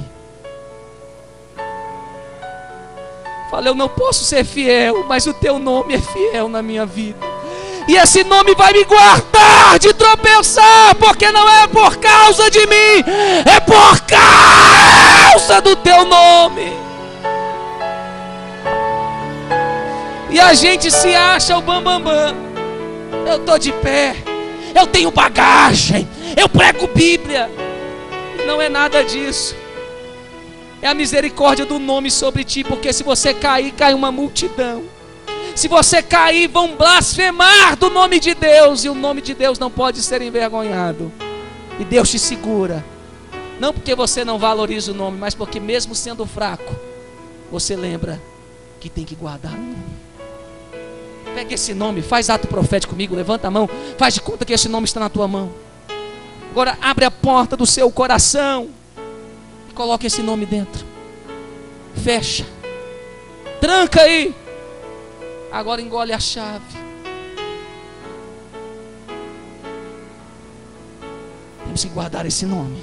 Falo, eu não posso ser fiel, mas o teu nome é fiel na minha vida. E esse nome vai me guardar de tropeçar, porque não é por causa de mim, é por causa do teu nome. E a gente se acha o bambambam. Eu estou de pé, eu tenho bagagem, eu prego Bíblia. Não é nada disso. É a misericórdia do nome sobre ti, porque se você cair, cai uma multidão. Se você cair, vão blasfemar do nome de Deus, e o nome de Deus não pode ser envergonhado. E Deus te segura, não porque você não valoriza o nome, mas porque mesmo sendo fraco, você lembra que tem que guardar o nome. Pega esse nome, faz ato profético comigo, levanta a mão, faz de conta que esse nome está na tua mão. Agora abre a porta do seu coração e coloca esse nome dentro. Fecha, tranca aí. Agora engole a chave. Temos que guardar esse nome.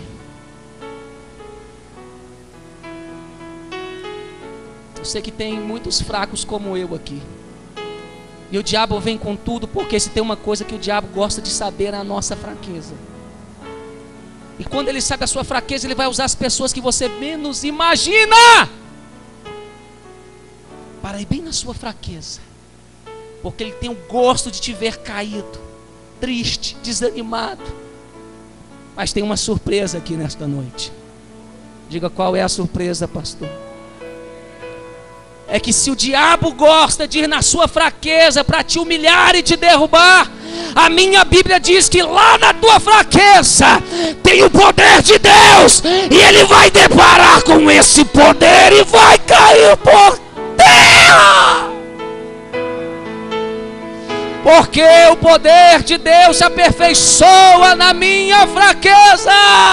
Eu sei que tem muitos fracos como eu aqui. E o diabo vem com tudo, porque se tem uma coisa que o diabo gosta de saber, é a nossa fraqueza. E quando ele sabe a sua fraqueza, ele vai usar as pessoas que você menos imagina para ir bem na sua fraqueza. Porque ele tem o gosto de te ver caído, triste, desanimado. Mas tem uma surpresa aqui nesta noite. Diga, qual é a surpresa, pastor? É que se o diabo gosta de ir na sua fraqueza para te humilhar e te derrubar, a minha Bíblia diz que lá na tua fraqueza tem o poder de Deus, e ele vai deparar com esse poder e vai cair por terra. Porque o poder de Deus se aperfeiçoa na minha fraqueza.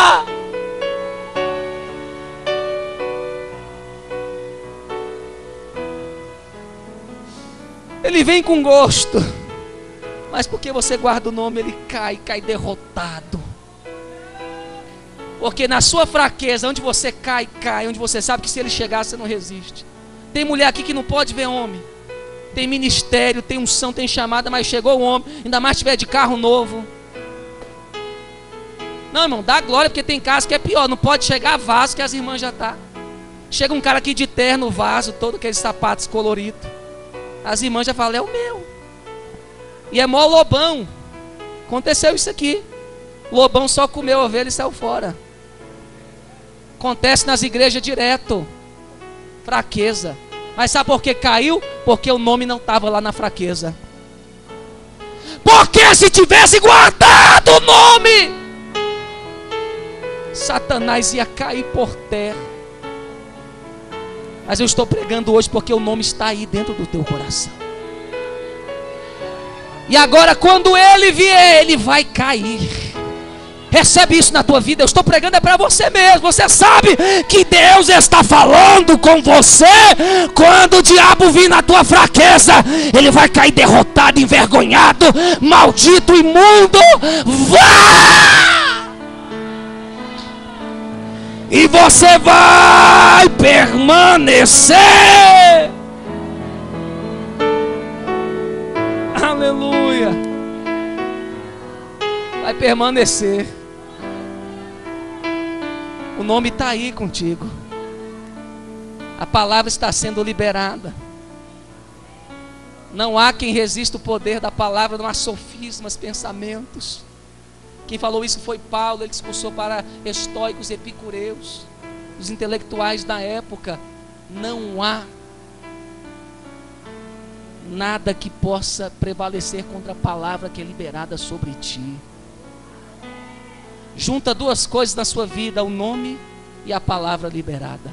Ele vem com gosto, mas porque você guarda o nome, ele cai derrotado. Porque na sua fraqueza, onde você cai, onde você sabe que se ele chegar, você não resiste. Tem mulher aqui que não pode ver homem. Tem ministério, tem unção, tem chamada, mas chegou o homem, ainda mais se tiver de carro novo. Não, irmão, dá glória, porque tem casa que é pior. Não pode chegar vaso que as irmãs já estão. Chega um cara aqui de terno, vaso, todo aqueles sapatos coloridos. As irmãs já falam, é o meu. E é mó lobão. Aconteceu isso aqui. O lobão só comeu a ovelha e saiu fora. Acontece nas igrejas direto. Fraqueza. Mas sabe por que caiu? Porque o nome não estava lá na fraqueza. Porque se tivesse guardado o nome, Satanás ia cair por terra. Mas eu estou pregando hoje porque o nome está aí dentro do teu coração. E agora quando ele vier, ele vai cair. Recebe isso na tua vida. Eu estou pregando é para você mesmo. Você sabe que Deus está falando com você. Quando o diabo vir na tua fraqueza, ele vai cair derrotado, envergonhado, maldito, imundo. Vá! E você vai permanecer. Aleluia. Vai permanecer. O nome está aí contigo. A palavra está sendo liberada. Não há quem resista o poder da palavra. Não há sofismas, pensamentos. Quem falou isso foi Paulo. Ele expulsou para estoicos, epicureus, os intelectuais da época. Não há nada que possa prevalecer contra a palavra que é liberada sobre ti. Junta duas coisas na sua vida: o nome e a palavra liberada.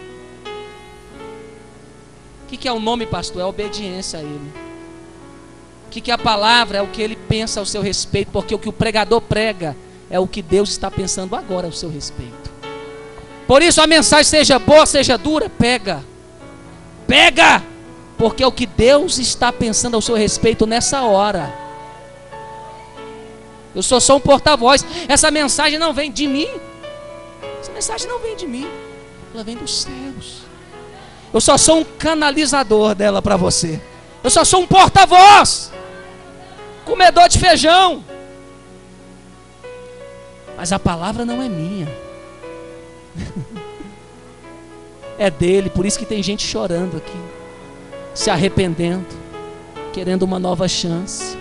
O que é o nome, pastor? É a obediência a ele. O que é a palavra? É o que ele pensa ao seu respeito. Porque o que o pregador prega é o que Deus está pensando agora ao seu respeito. Por isso a mensagem, seja boa, seja dura, pega. Pega! Porque é o que Deus está pensando ao seu respeito nessa hora. Eu sou só um porta-voz. Essa mensagem não vem de mim. Essa mensagem não vem de mim. Ela vem dos céus. Eu só sou um canalizador dela para você. Eu só sou um porta-voz. Comedor de feijão. Mas a palavra não é minha. É dele. Por isso que tem gente chorando aqui, se arrependendo, querendo uma nova chance.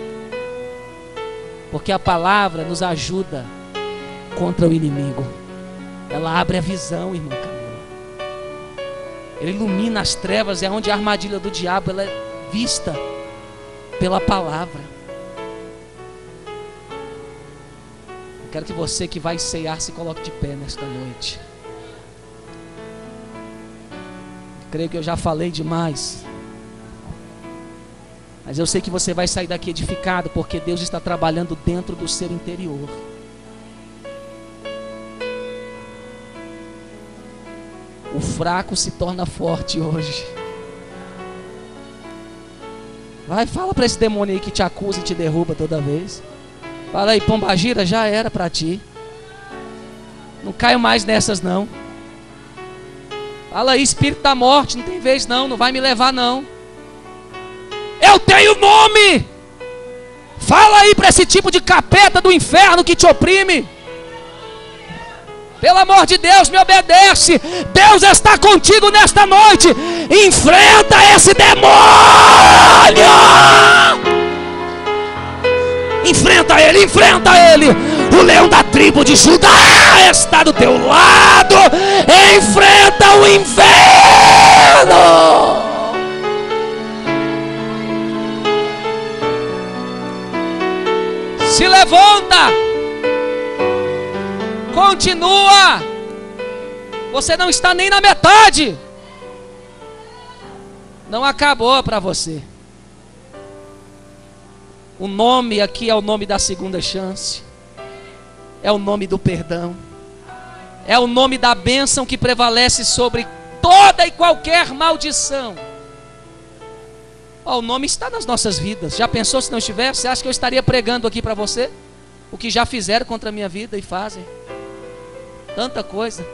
Porque a palavra nos ajuda contra o inimigo. Ela abre a visão, irmão Camilo. Ele ilumina as trevas. É onde a armadilha do diabo ela é vista pela palavra. Eu quero que você que vai ceiar se coloque de pé nesta noite. Creio que eu já falei demais. Mas eu sei que você vai sair daqui edificado, porque Deus está trabalhando dentro do seu interior. O fraco se torna forte hoje. Vai, fala para esse demônio aí que te acusa e te derruba toda vez. Fala aí, pombagira, já era para ti. Não caio mais nessas não. Fala aí, espírito da morte, não tem vez não, não vai me levar não. Eu tenho nome. Fala aí para esse tipo de capeta do inferno que te oprime. Pelo amor de Deus, me obedece. Deus está contigo nesta noite. Enfrenta esse demônio. Enfrenta ele, enfrenta ele. O leão da tribo de Judá está do teu lado. Enfrenta o inferno. Se levanta. Continua. Você não está nem na metade. Não acabou para você. O nome aqui é o nome da segunda chance. É o nome do perdão. É o nome da bênção que prevalece sobre toda e qualquer maldição. O nome está nas nossas vidas. Já pensou se não estivesse? Você acha que eu estaria pregando aqui para você o que já fizeram contra a minha vida e fazem? Tanta coisa.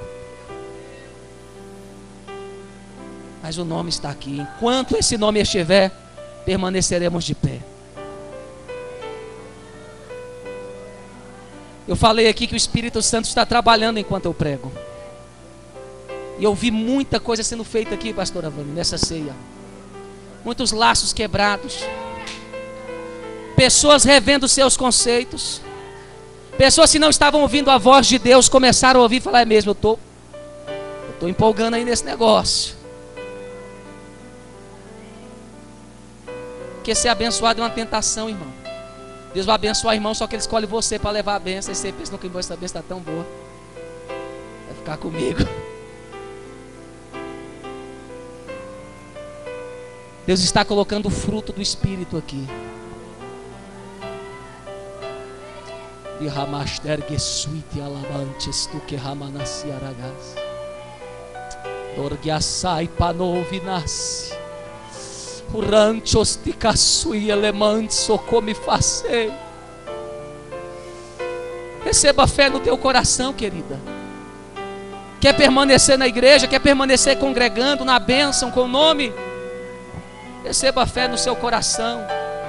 Mas o nome está aqui. Enquanto esse nome estiver, permaneceremos de pé. Eu falei aqui que o Espírito Santo está trabalhando enquanto eu prego. E eu vi muita coisa sendo feita aqui, pastora Vânia, nessa ceia. Muitos laços quebrados. Pessoas revendo seus conceitos. Pessoas que não estavam ouvindo a voz de Deus começaram a ouvir e falar: é mesmo, eu estou empolgando aí nesse negócio. Porque ser abençoado é uma tentação, irmão. Deus vai abençoar, irmão, só que Ele escolhe você para levar a benção. E você pensa: que essa benção está tão boa, vai ficar comigo. Deus está colocando o fruto do Espírito aqui. E ramaster gesuite alabantes tu que ramanasi aragas. Dorgiasai panovinasi. Uranchos de casui elemanso come facei. Receba fé no teu coração, querida. Quer permanecer na igreja, quer permanecer congregando na bênção com o nome? Receba fé no seu coração.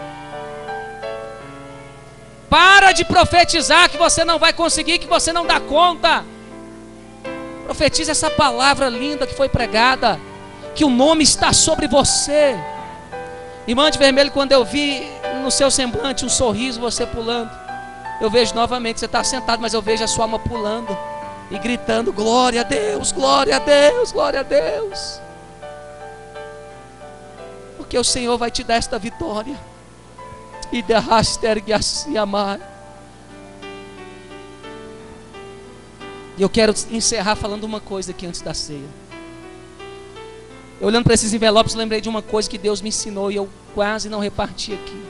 Para de profetizar que você não vai conseguir, que você não dá conta. Profetize essa palavra linda que foi pregada, que o nome está sobre você. Irmã de vermelho, quando eu vi no seu semblante um sorriso, você pulando, eu vejo novamente, você está sentado, mas eu vejo a sua alma pulando e gritando: glória a Deus, glória a Deus, glória a Deus. Porque o Senhor vai te dar esta vitória. E eu quero encerrar falando uma coisa aqui antes da ceia. Eu olhando para esses envelopes, lembrei de uma coisa que Deus me ensinou e eu quase não reparti aqui.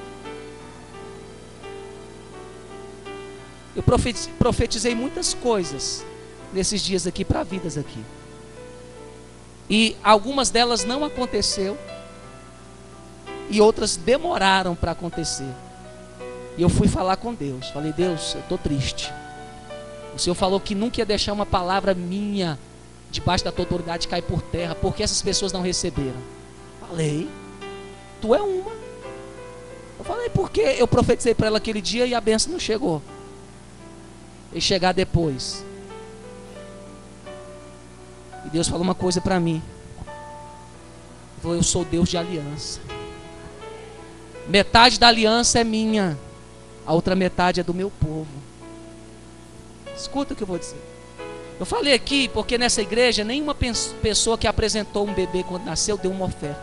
Eu profetizei muitas coisas nesses dias aqui para vidas aqui. E algumas delas não aconteceu. E outras demoraram para acontecer. E eu fui falar com Deus. Falei: Deus, eu estou triste. O Senhor falou que nunca ia deixar uma palavra minha debaixo da tua autoridade cair por terra. Porque essas pessoas não receberam. Falei: tu é uma. Eu falei: porque eu profetizei para ela aquele dia e a bênção não chegou. E chegar depois. E Deus falou uma coisa para mim. Ele falou: eu sou Deus de aliança. Metade da aliança é minha, a outra metade é do meu povo. Escuta o que eu vou dizer. Eu falei aqui porque nessa igreja nenhuma pessoa que apresentou um bebê quando nasceu deu uma oferta.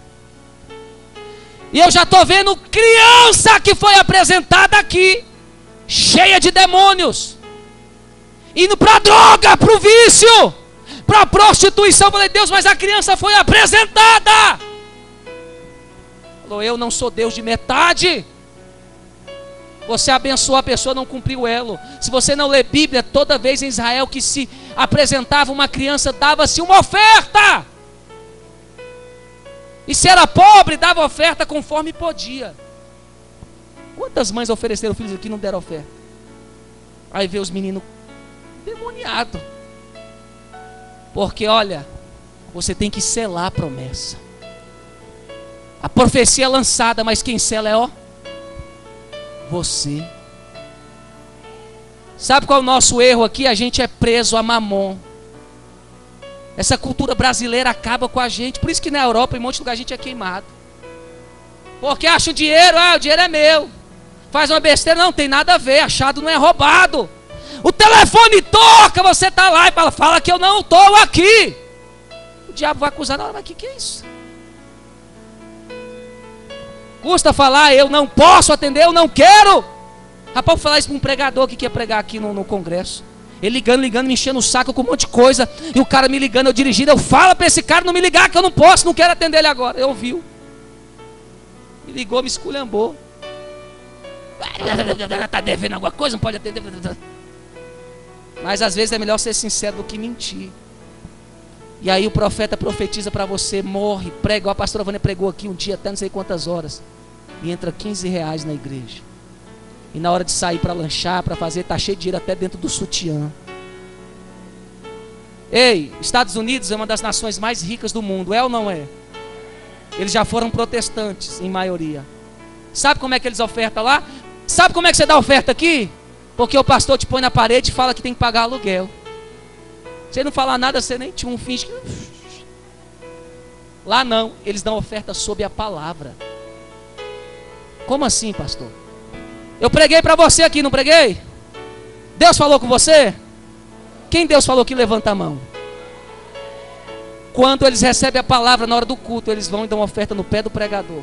E eu já estou vendo criança que foi apresentada aqui, cheia de demônios, indo para droga, para o vício, para a prostituição. Eu falei: Deus, mas a criança foi apresentada. Falou: eu não sou Deus de metade. Você abençoou a pessoa, não cumpriu o elo. Se você não lê Bíblia, toda vez em Israel que se apresentava uma criança, dava-se uma oferta. E se era pobre, dava oferta conforme podia. Quantas mães ofereceram filhos aqui e não deram oferta? Aí vê os meninos demoniados. Porque olha, você tem que selar a promessa. A profecia é lançada, mas quem sela é você. Sabe qual é o nosso erro aqui? A gente é preso a mamon. Essa cultura brasileira acaba com a gente. Por isso que na Europa, em um monte de lugar, a gente é queimado. Porque acha o dinheiro, o dinheiro é meu. Faz uma besteira, não tem nada a ver. Achado não é roubado. O telefone toca, você está lá e fala que eu não estou aqui. O diabo vai acusar: não, mas o que é isso? Custa falar: eu não posso atender, eu não quero. Rapaz, vou falar isso para um pregador que ia pregar aqui no congresso. Ele ligando, me enchendo o saco com um monte de coisa. E o cara me ligando, eu dirigindo. Eu falo para esse cara não me ligar que eu não posso, não quero atender ele agora. Eu ouvi. Me ligou, me esculhambou. Está devendo alguma coisa, não pode atender. Mas às vezes é melhor ser sincero do que mentir. E aí o profeta profetiza para você, morre, prega. A pastora Vânia pregou aqui um dia, até não sei quantas horas. E entra R$15 na igreja. E na hora de sair para lanchar, para fazer, está cheio de dinheiro até dentro do sutiã. Ei, Estados Unidos é uma das nações mais ricas do mundo, é ou não é? Eles já foram protestantes, em maioria. Sabe como é que eles ofertam lá? Sabe como é que você dá oferta aqui? Porque o pastor te põe na parede e fala que tem que pagar aluguel. Você não falar nada, você nem tinha finge que... Lá não, eles dão oferta sob a palavra. Como assim, pastor? Eu preguei para você aqui, não preguei? Deus falou com você? Quem Deus falou que levanta a mão? Quando eles recebem a palavra na hora do culto, eles vão e dão uma oferta no pé do pregador.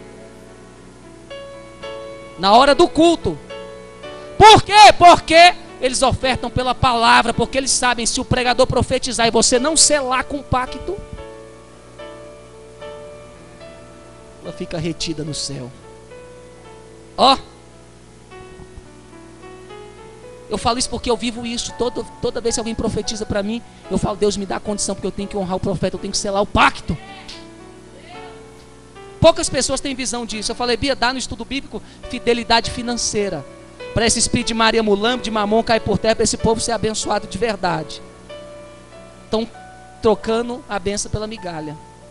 Na hora do culto. Por quê? Porque eles ofertam pela palavra, porque eles sabem, se o pregador profetizar e você não selar com o pacto, ela fica retida no céu. Ó, eu falo isso porque eu vivo isso. Toda vez que alguém profetiza para mim, eu falo, Deus me dá a condição, porque eu tenho que honrar o profeta, eu tenho que selar o pacto. Poucas pessoas têm visão disso. Eu falei, Bia, dá no estudo bíblico fidelidade financeira, para esse espírito de Maria Mulambo, de Mamon cair por terra, para esse povo ser abençoado de verdade. Estão trocando a benção pela migalha.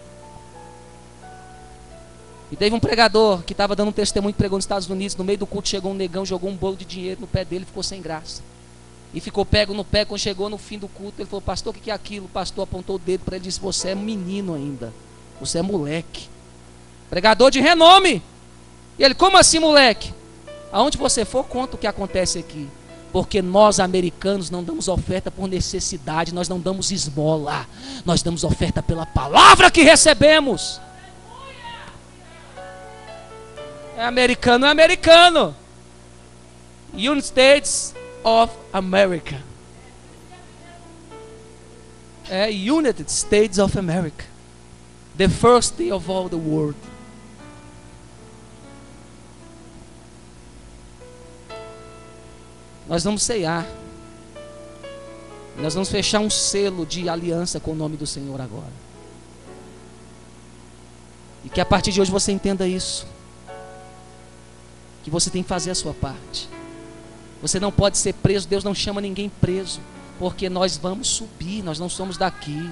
E teve um pregador que estava dando um testemunho que pregou nos Estados Unidos. No meio do culto chegou um negão, jogou um bolo de dinheiro no pé dele e ficou sem graça. E ficou pego no pé. Quando chegou no fim do culto, ele falou, pastor, o que é aquilo? O pastor apontou o dedo para ele e disse, você é menino ainda, você é moleque. Pregador de renome. E ele, como assim, moleque? Aonde você for, conta o que acontece aqui. Porque nós americanos não damos oferta por necessidade, nós não damos esmola, nós damos oferta pela palavra que recebemos. É americano, é americano. United States of America. É United States of America. The first day of all the world. Nós vamos ceiar. Nós vamos fechar um selo de aliança com o nome do Senhor agora. E que a partir de hoje você entenda isso. Que você tem que fazer a sua parte. Você não pode ser preso, Deus não chama ninguém preso, porque nós vamos subir, nós não somos daqui.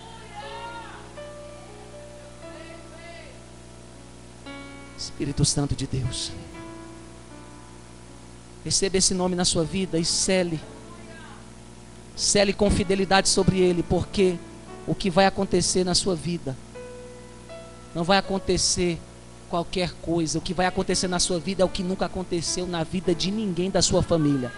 Espírito Santo de Deus, receba esse nome na sua vida e cele com fidelidade sobre ele, porque o que vai acontecer na sua vida não vai acontecer qualquer coisa. O que vai acontecer na sua vida é o que nunca aconteceu na vida de ninguém da sua família.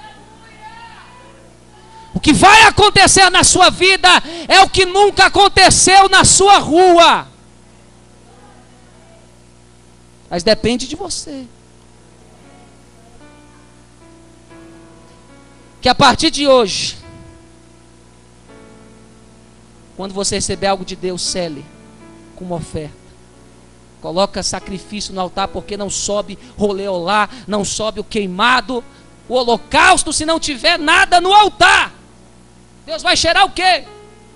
O que vai acontecer na sua vida é o que nunca aconteceu na sua rua. Mas depende de você. Que a partir de hoje, quando você receber algo de Deus, cele com uma oferta. Coloca sacrifício no altar, porque não sobe roleolá, não sobe o queimado, o holocausto, se não tiver nada no altar. Deus vai cheirar o quê?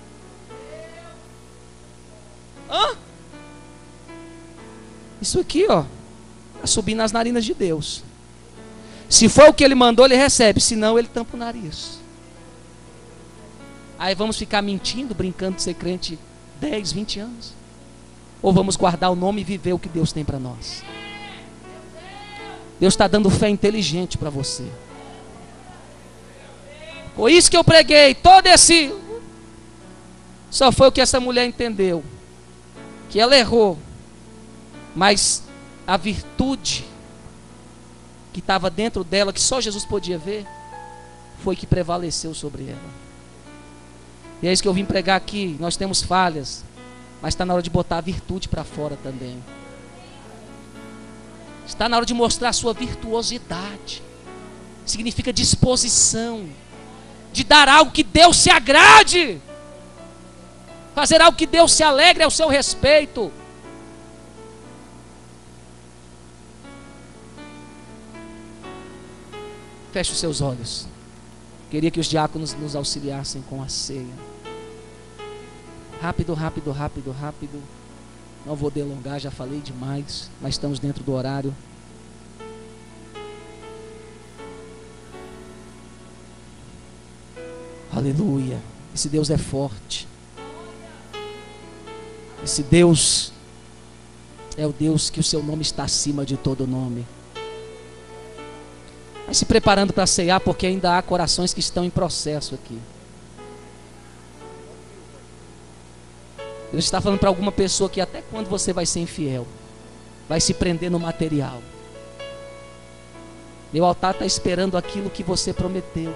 Hã? Isso aqui, ó, vai subir nas narinas de Deus. Se for o que Ele mandou, Ele recebe, senão Ele tampa o nariz. Aí vamos ficar mentindo, brincando de ser crente 10, 20 anos? Ou vamos guardar o nome e viver o que Deus tem para nós? Deus está dando fé inteligente para você. Foi isso que eu preguei. Todo esse... Só foi o que essa mulher entendeu. Que ela errou. Mas a virtude que estava dentro dela, que só Jesus podia ver, foi que prevaleceu sobre ela. E é isso que eu vim pregar aqui. Nós temos falhas, mas está na hora de botar a virtude para fora também. Está na hora de mostrar a sua virtuosidade. Significa disposição. De dar algo que Deus se agrade. Fazer algo que Deus se alegre ao seu respeito. Feche os seus olhos. Queria que os diáconos nos auxiliassem com a ceia. Rápido, rápido, rápido, rápido. Não vou delongar, já falei demais, mas estamos dentro do horário. Aleluia. Esse Deus é forte. Esse Deus é o Deus que o seu nome está acima de todo nome. Vai se preparando para ceiar, porque ainda há corações que estão em processo aqui. Deus está falando para alguma pessoa que até quando você vai ser infiel? vai se prender no material. Meu altar está esperando aquilo que você prometeu.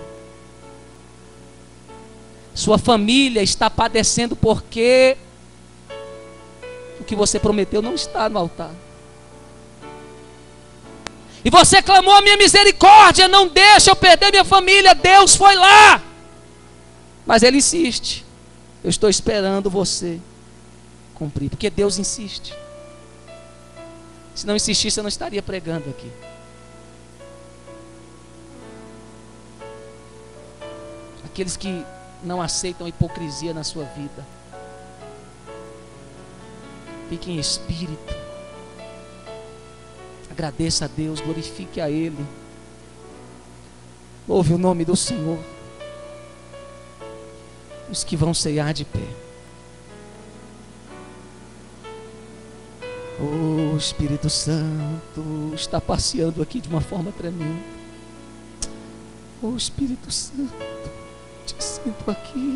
Sua família está padecendo porque o que você prometeu não está no altar. E você clamou a minha misericórdia, não deixa eu perder minha família. Deus foi lá, mas Ele insiste. Eu estou esperando você cumprir, porque Deus insiste. Se não insistisse, eu não estaria pregando aqui. Aqueles que não aceitam a hipocrisia na sua vida, fique em espírito, agradeça a Deus, glorifique a Ele, louve o nome do Senhor. Os que vão ceiar de pé. O Espírito Santo está passeando aqui de uma forma tremenda. O Espírito Santo, te sinto aqui.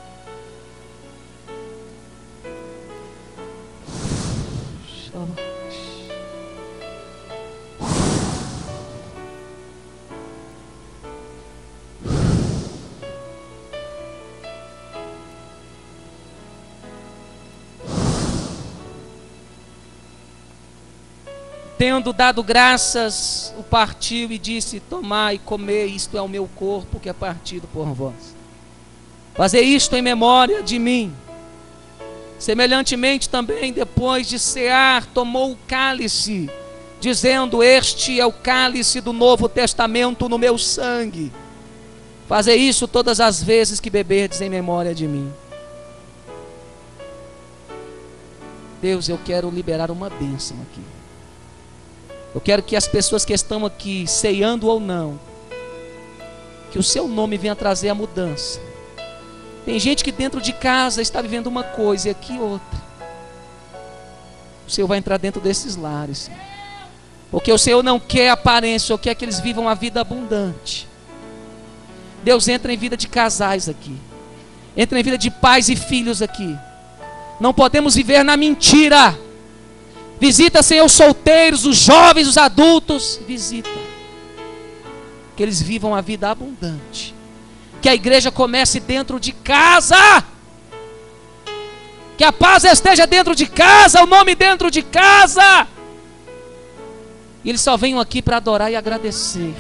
Tendo dado graças, o partiu e disse: tomai e comei, isto é o meu corpo que é partido por vós. Fazei isto em memória de mim. Semelhantemente também, depois de cear, tomou o cálice, dizendo: este é o cálice do Novo Testamento no meu sangue. Fazei isso todas as vezes que beberdes em memória de mim. Deus, eu quero liberar uma bênção aqui. Eu quero que as pessoas que estão aqui, ceando ou não, que o seu nome venha trazer a mudança. Tem gente que dentro de casa está vivendo uma coisa e aqui outra. O Senhor vai entrar dentro desses lares, Senhor. Porque o Senhor não quer aparência, o Senhor quer que eles vivam a vida abundante. Deus, entra em vida de casais aqui, entra em vida de pais e filhos aqui. Não podemos viver na mentira. Visita, Senhor, os solteiros, os jovens, os adultos. Visita. Que eles vivam a vida abundante. Que a igreja comece dentro de casa. Que a paz esteja dentro de casa, o nome dentro de casa. E eles só venham aqui para adorar e agradecer.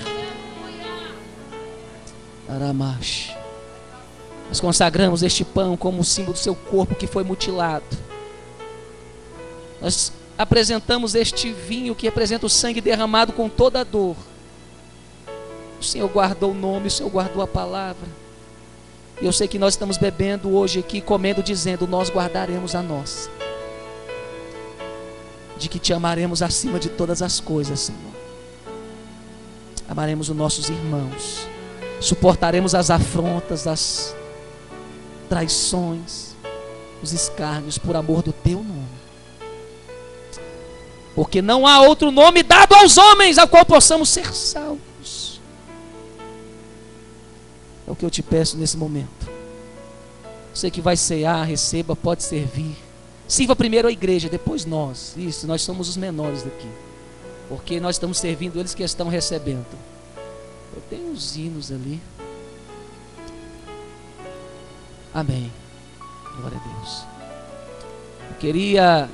Aramash. Nós consagramos este pão como símbolo do seu corpo que foi mutilado. Nós apresentamos este vinho que representa o sangue derramado com toda a dor. O Senhor guardou o nome, o Senhor guardou a palavra. E eu sei que nós estamos bebendo hoje aqui, comendo, dizendo: nós guardaremos a nossa. De que te amaremos acima de todas as coisas, Senhor. Amaremos os nossos irmãos. Suportaremos as afrontas, as traições, os escárnios por amor do teu nome. Porque não há outro nome dado aos homens ao qual possamos ser salvos. É o que eu te peço nesse momento. Você que vai cear, receba, pode servir. Sirva primeiro a igreja, depois nós. Isso, nós somos os menores daqui. Porque nós estamos servindo eles que estão recebendo. Eu tenho uns hinos ali. Amém. Glória a Deus. Eu queria...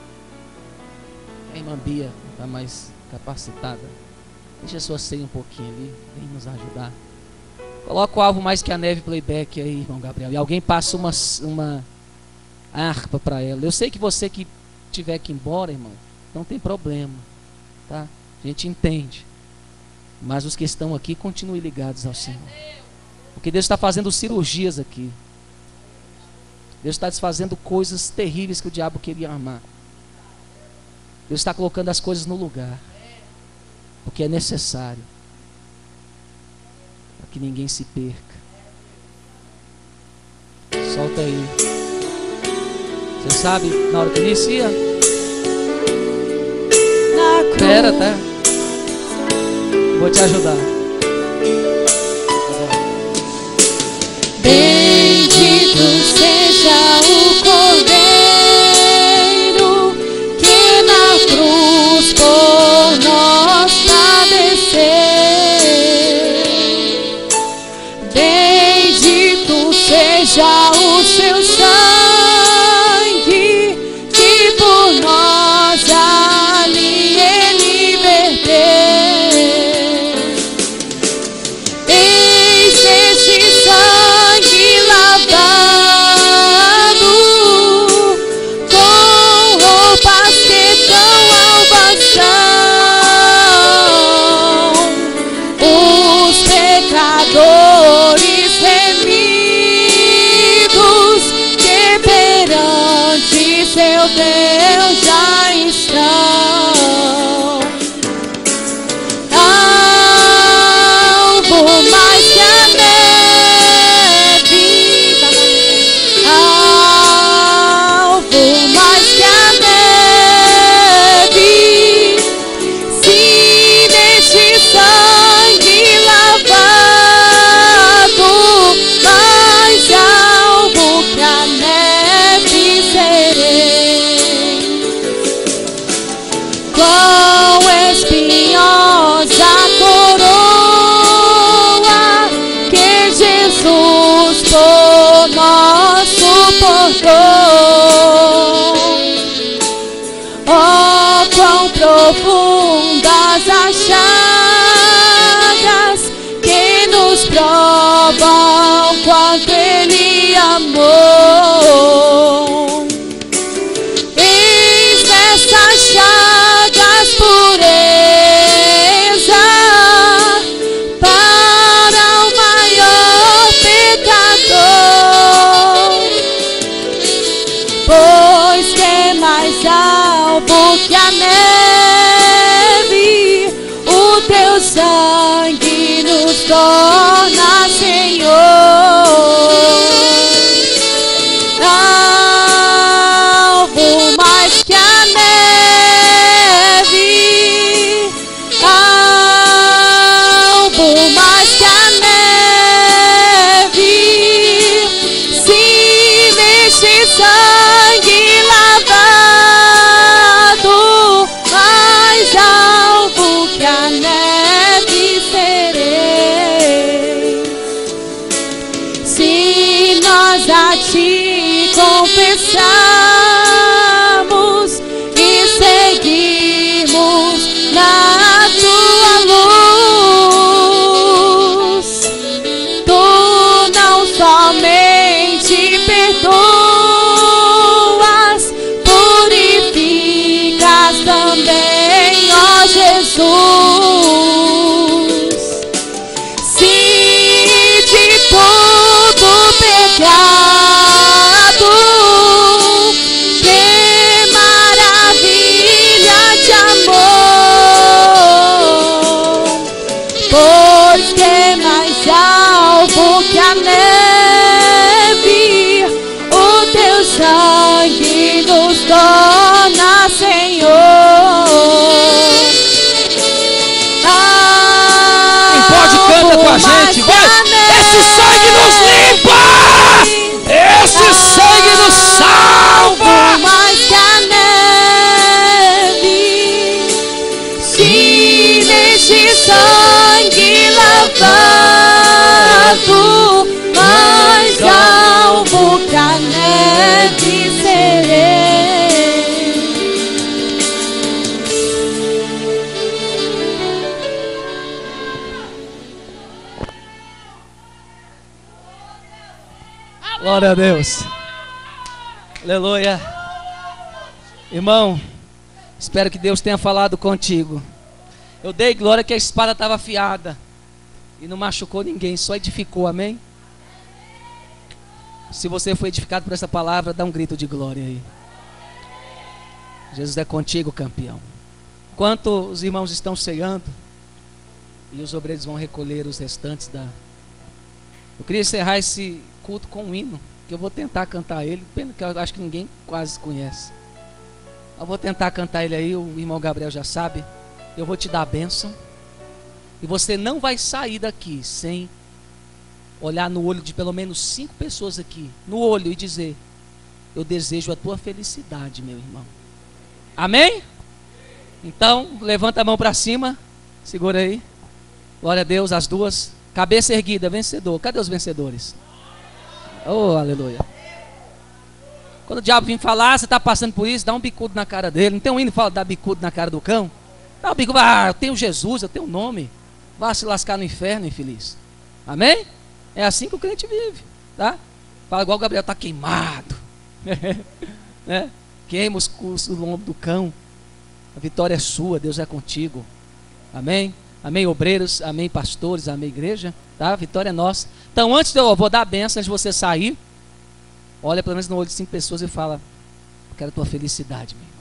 A irmã Bia está mais capacitada. Deixa a sua ceia um pouquinho ali. Vem nos ajudar. Coloca o alvo mais que a neve playback aí, irmão Gabriel. E alguém passa uma harpa para ela. Eu sei que você que tiver que ir embora, irmão, não tem problema. Tá? A gente entende. Mas os que estão aqui, continuem ligados ao Senhor. Porque Deus está fazendo cirurgias aqui. Deus está desfazendo coisas terríveis que o diabo queria armar. Deus está colocando as coisas no lugar. Porque é necessário. Para que ninguém se perca. Solta aí. Você sabe na hora que inicia? Espera, tá? Vou te ajudar. Bendito seja o Cordeiro que na cruz glória o seu sangue que por nós ali ele verteu. Eis esse sangue lavado com roupas que tão alvas são, os pecadores remidos que perante seu Deus já estão. Alvo mais que a neve, alvo mais que a neve, sim, neste sangue lavado, mais alvo que a neve serei. Quão espinhosa coroa que Jesus por nós suportou. Oh, quão profundas as chagas que nos provam quanto Ele amou. Eis nessas chagas pureza para o maior pecador, pois que é mais alvo que a neve, o teu sangue nos torna Senhor. Alvo mais que a neve, alvo mais que a neve, sim, neste sangue lavado, mais alvo que a neve serei. Se nós a ti confessamos e seguimos na tua luz, tu não somente perdoas, purificas também, ó Jesus. Se de todo pecado, que maravilha de amor, pois que é mais alvo que a neve, o teu sangue nos torna Senhor. Quem pode canta com a gente, vai! Esse sangue nos limpa! Esse sangue nos salva! Mais que a neve, sim, neste sangue lavado, mais alvo que a neve serei. Glória a Deus. Aleluia. Irmão, espero que Deus tenha falado contigo. Eu dei glória que a espada estava afiada e não machucou ninguém, só edificou, amém? Se você foi edificado por essa palavra, dá um grito de glória aí. Jesus é contigo, campeão. Enquanto os irmãos estão ceando e os obreiros vão recolher os restantes eu queria encerrar esse culto com um hino, que eu vou tentar cantar ele, pena que eu acho que ninguém quase conhece. Eu vou tentar cantar ele aí, o irmão Gabriel já sabe. Eu vou te dar a bênção, e você não vai sair daqui sem olhar no olho de pelo menos 5 pessoas aqui, no olho, e dizer: eu desejo a tua felicidade, meu irmão. Amém? Então, levanta a mão para cima, segura aí. Glória a Deus, as duas. Cabeça erguida, vencedor. Cadê os vencedores? Oh, aleluia. Quando o diabo vir falar, você está passando por isso, dá um bicudo na cara dele. Não tem um hino que fala dar bicudo na cara do cão? Dá um bicudo, eu tenho Jesus, eu tenho nome. Vá se lascar no inferno, infeliz. Amém? É assim que o crente vive, tá? Fala igual o Gabriel, está queimado. Né? Queima o lombo do cão. A vitória é sua, Deus é contigo. Amém? Amém, obreiros, amém, pastores, amém, igreja, tá? A vitória é nossa. Então, antes de eu vou dar a benção, antes de você sair, olha pelo menos no olho de 5 pessoas e fala: eu quero a tua felicidade, meu.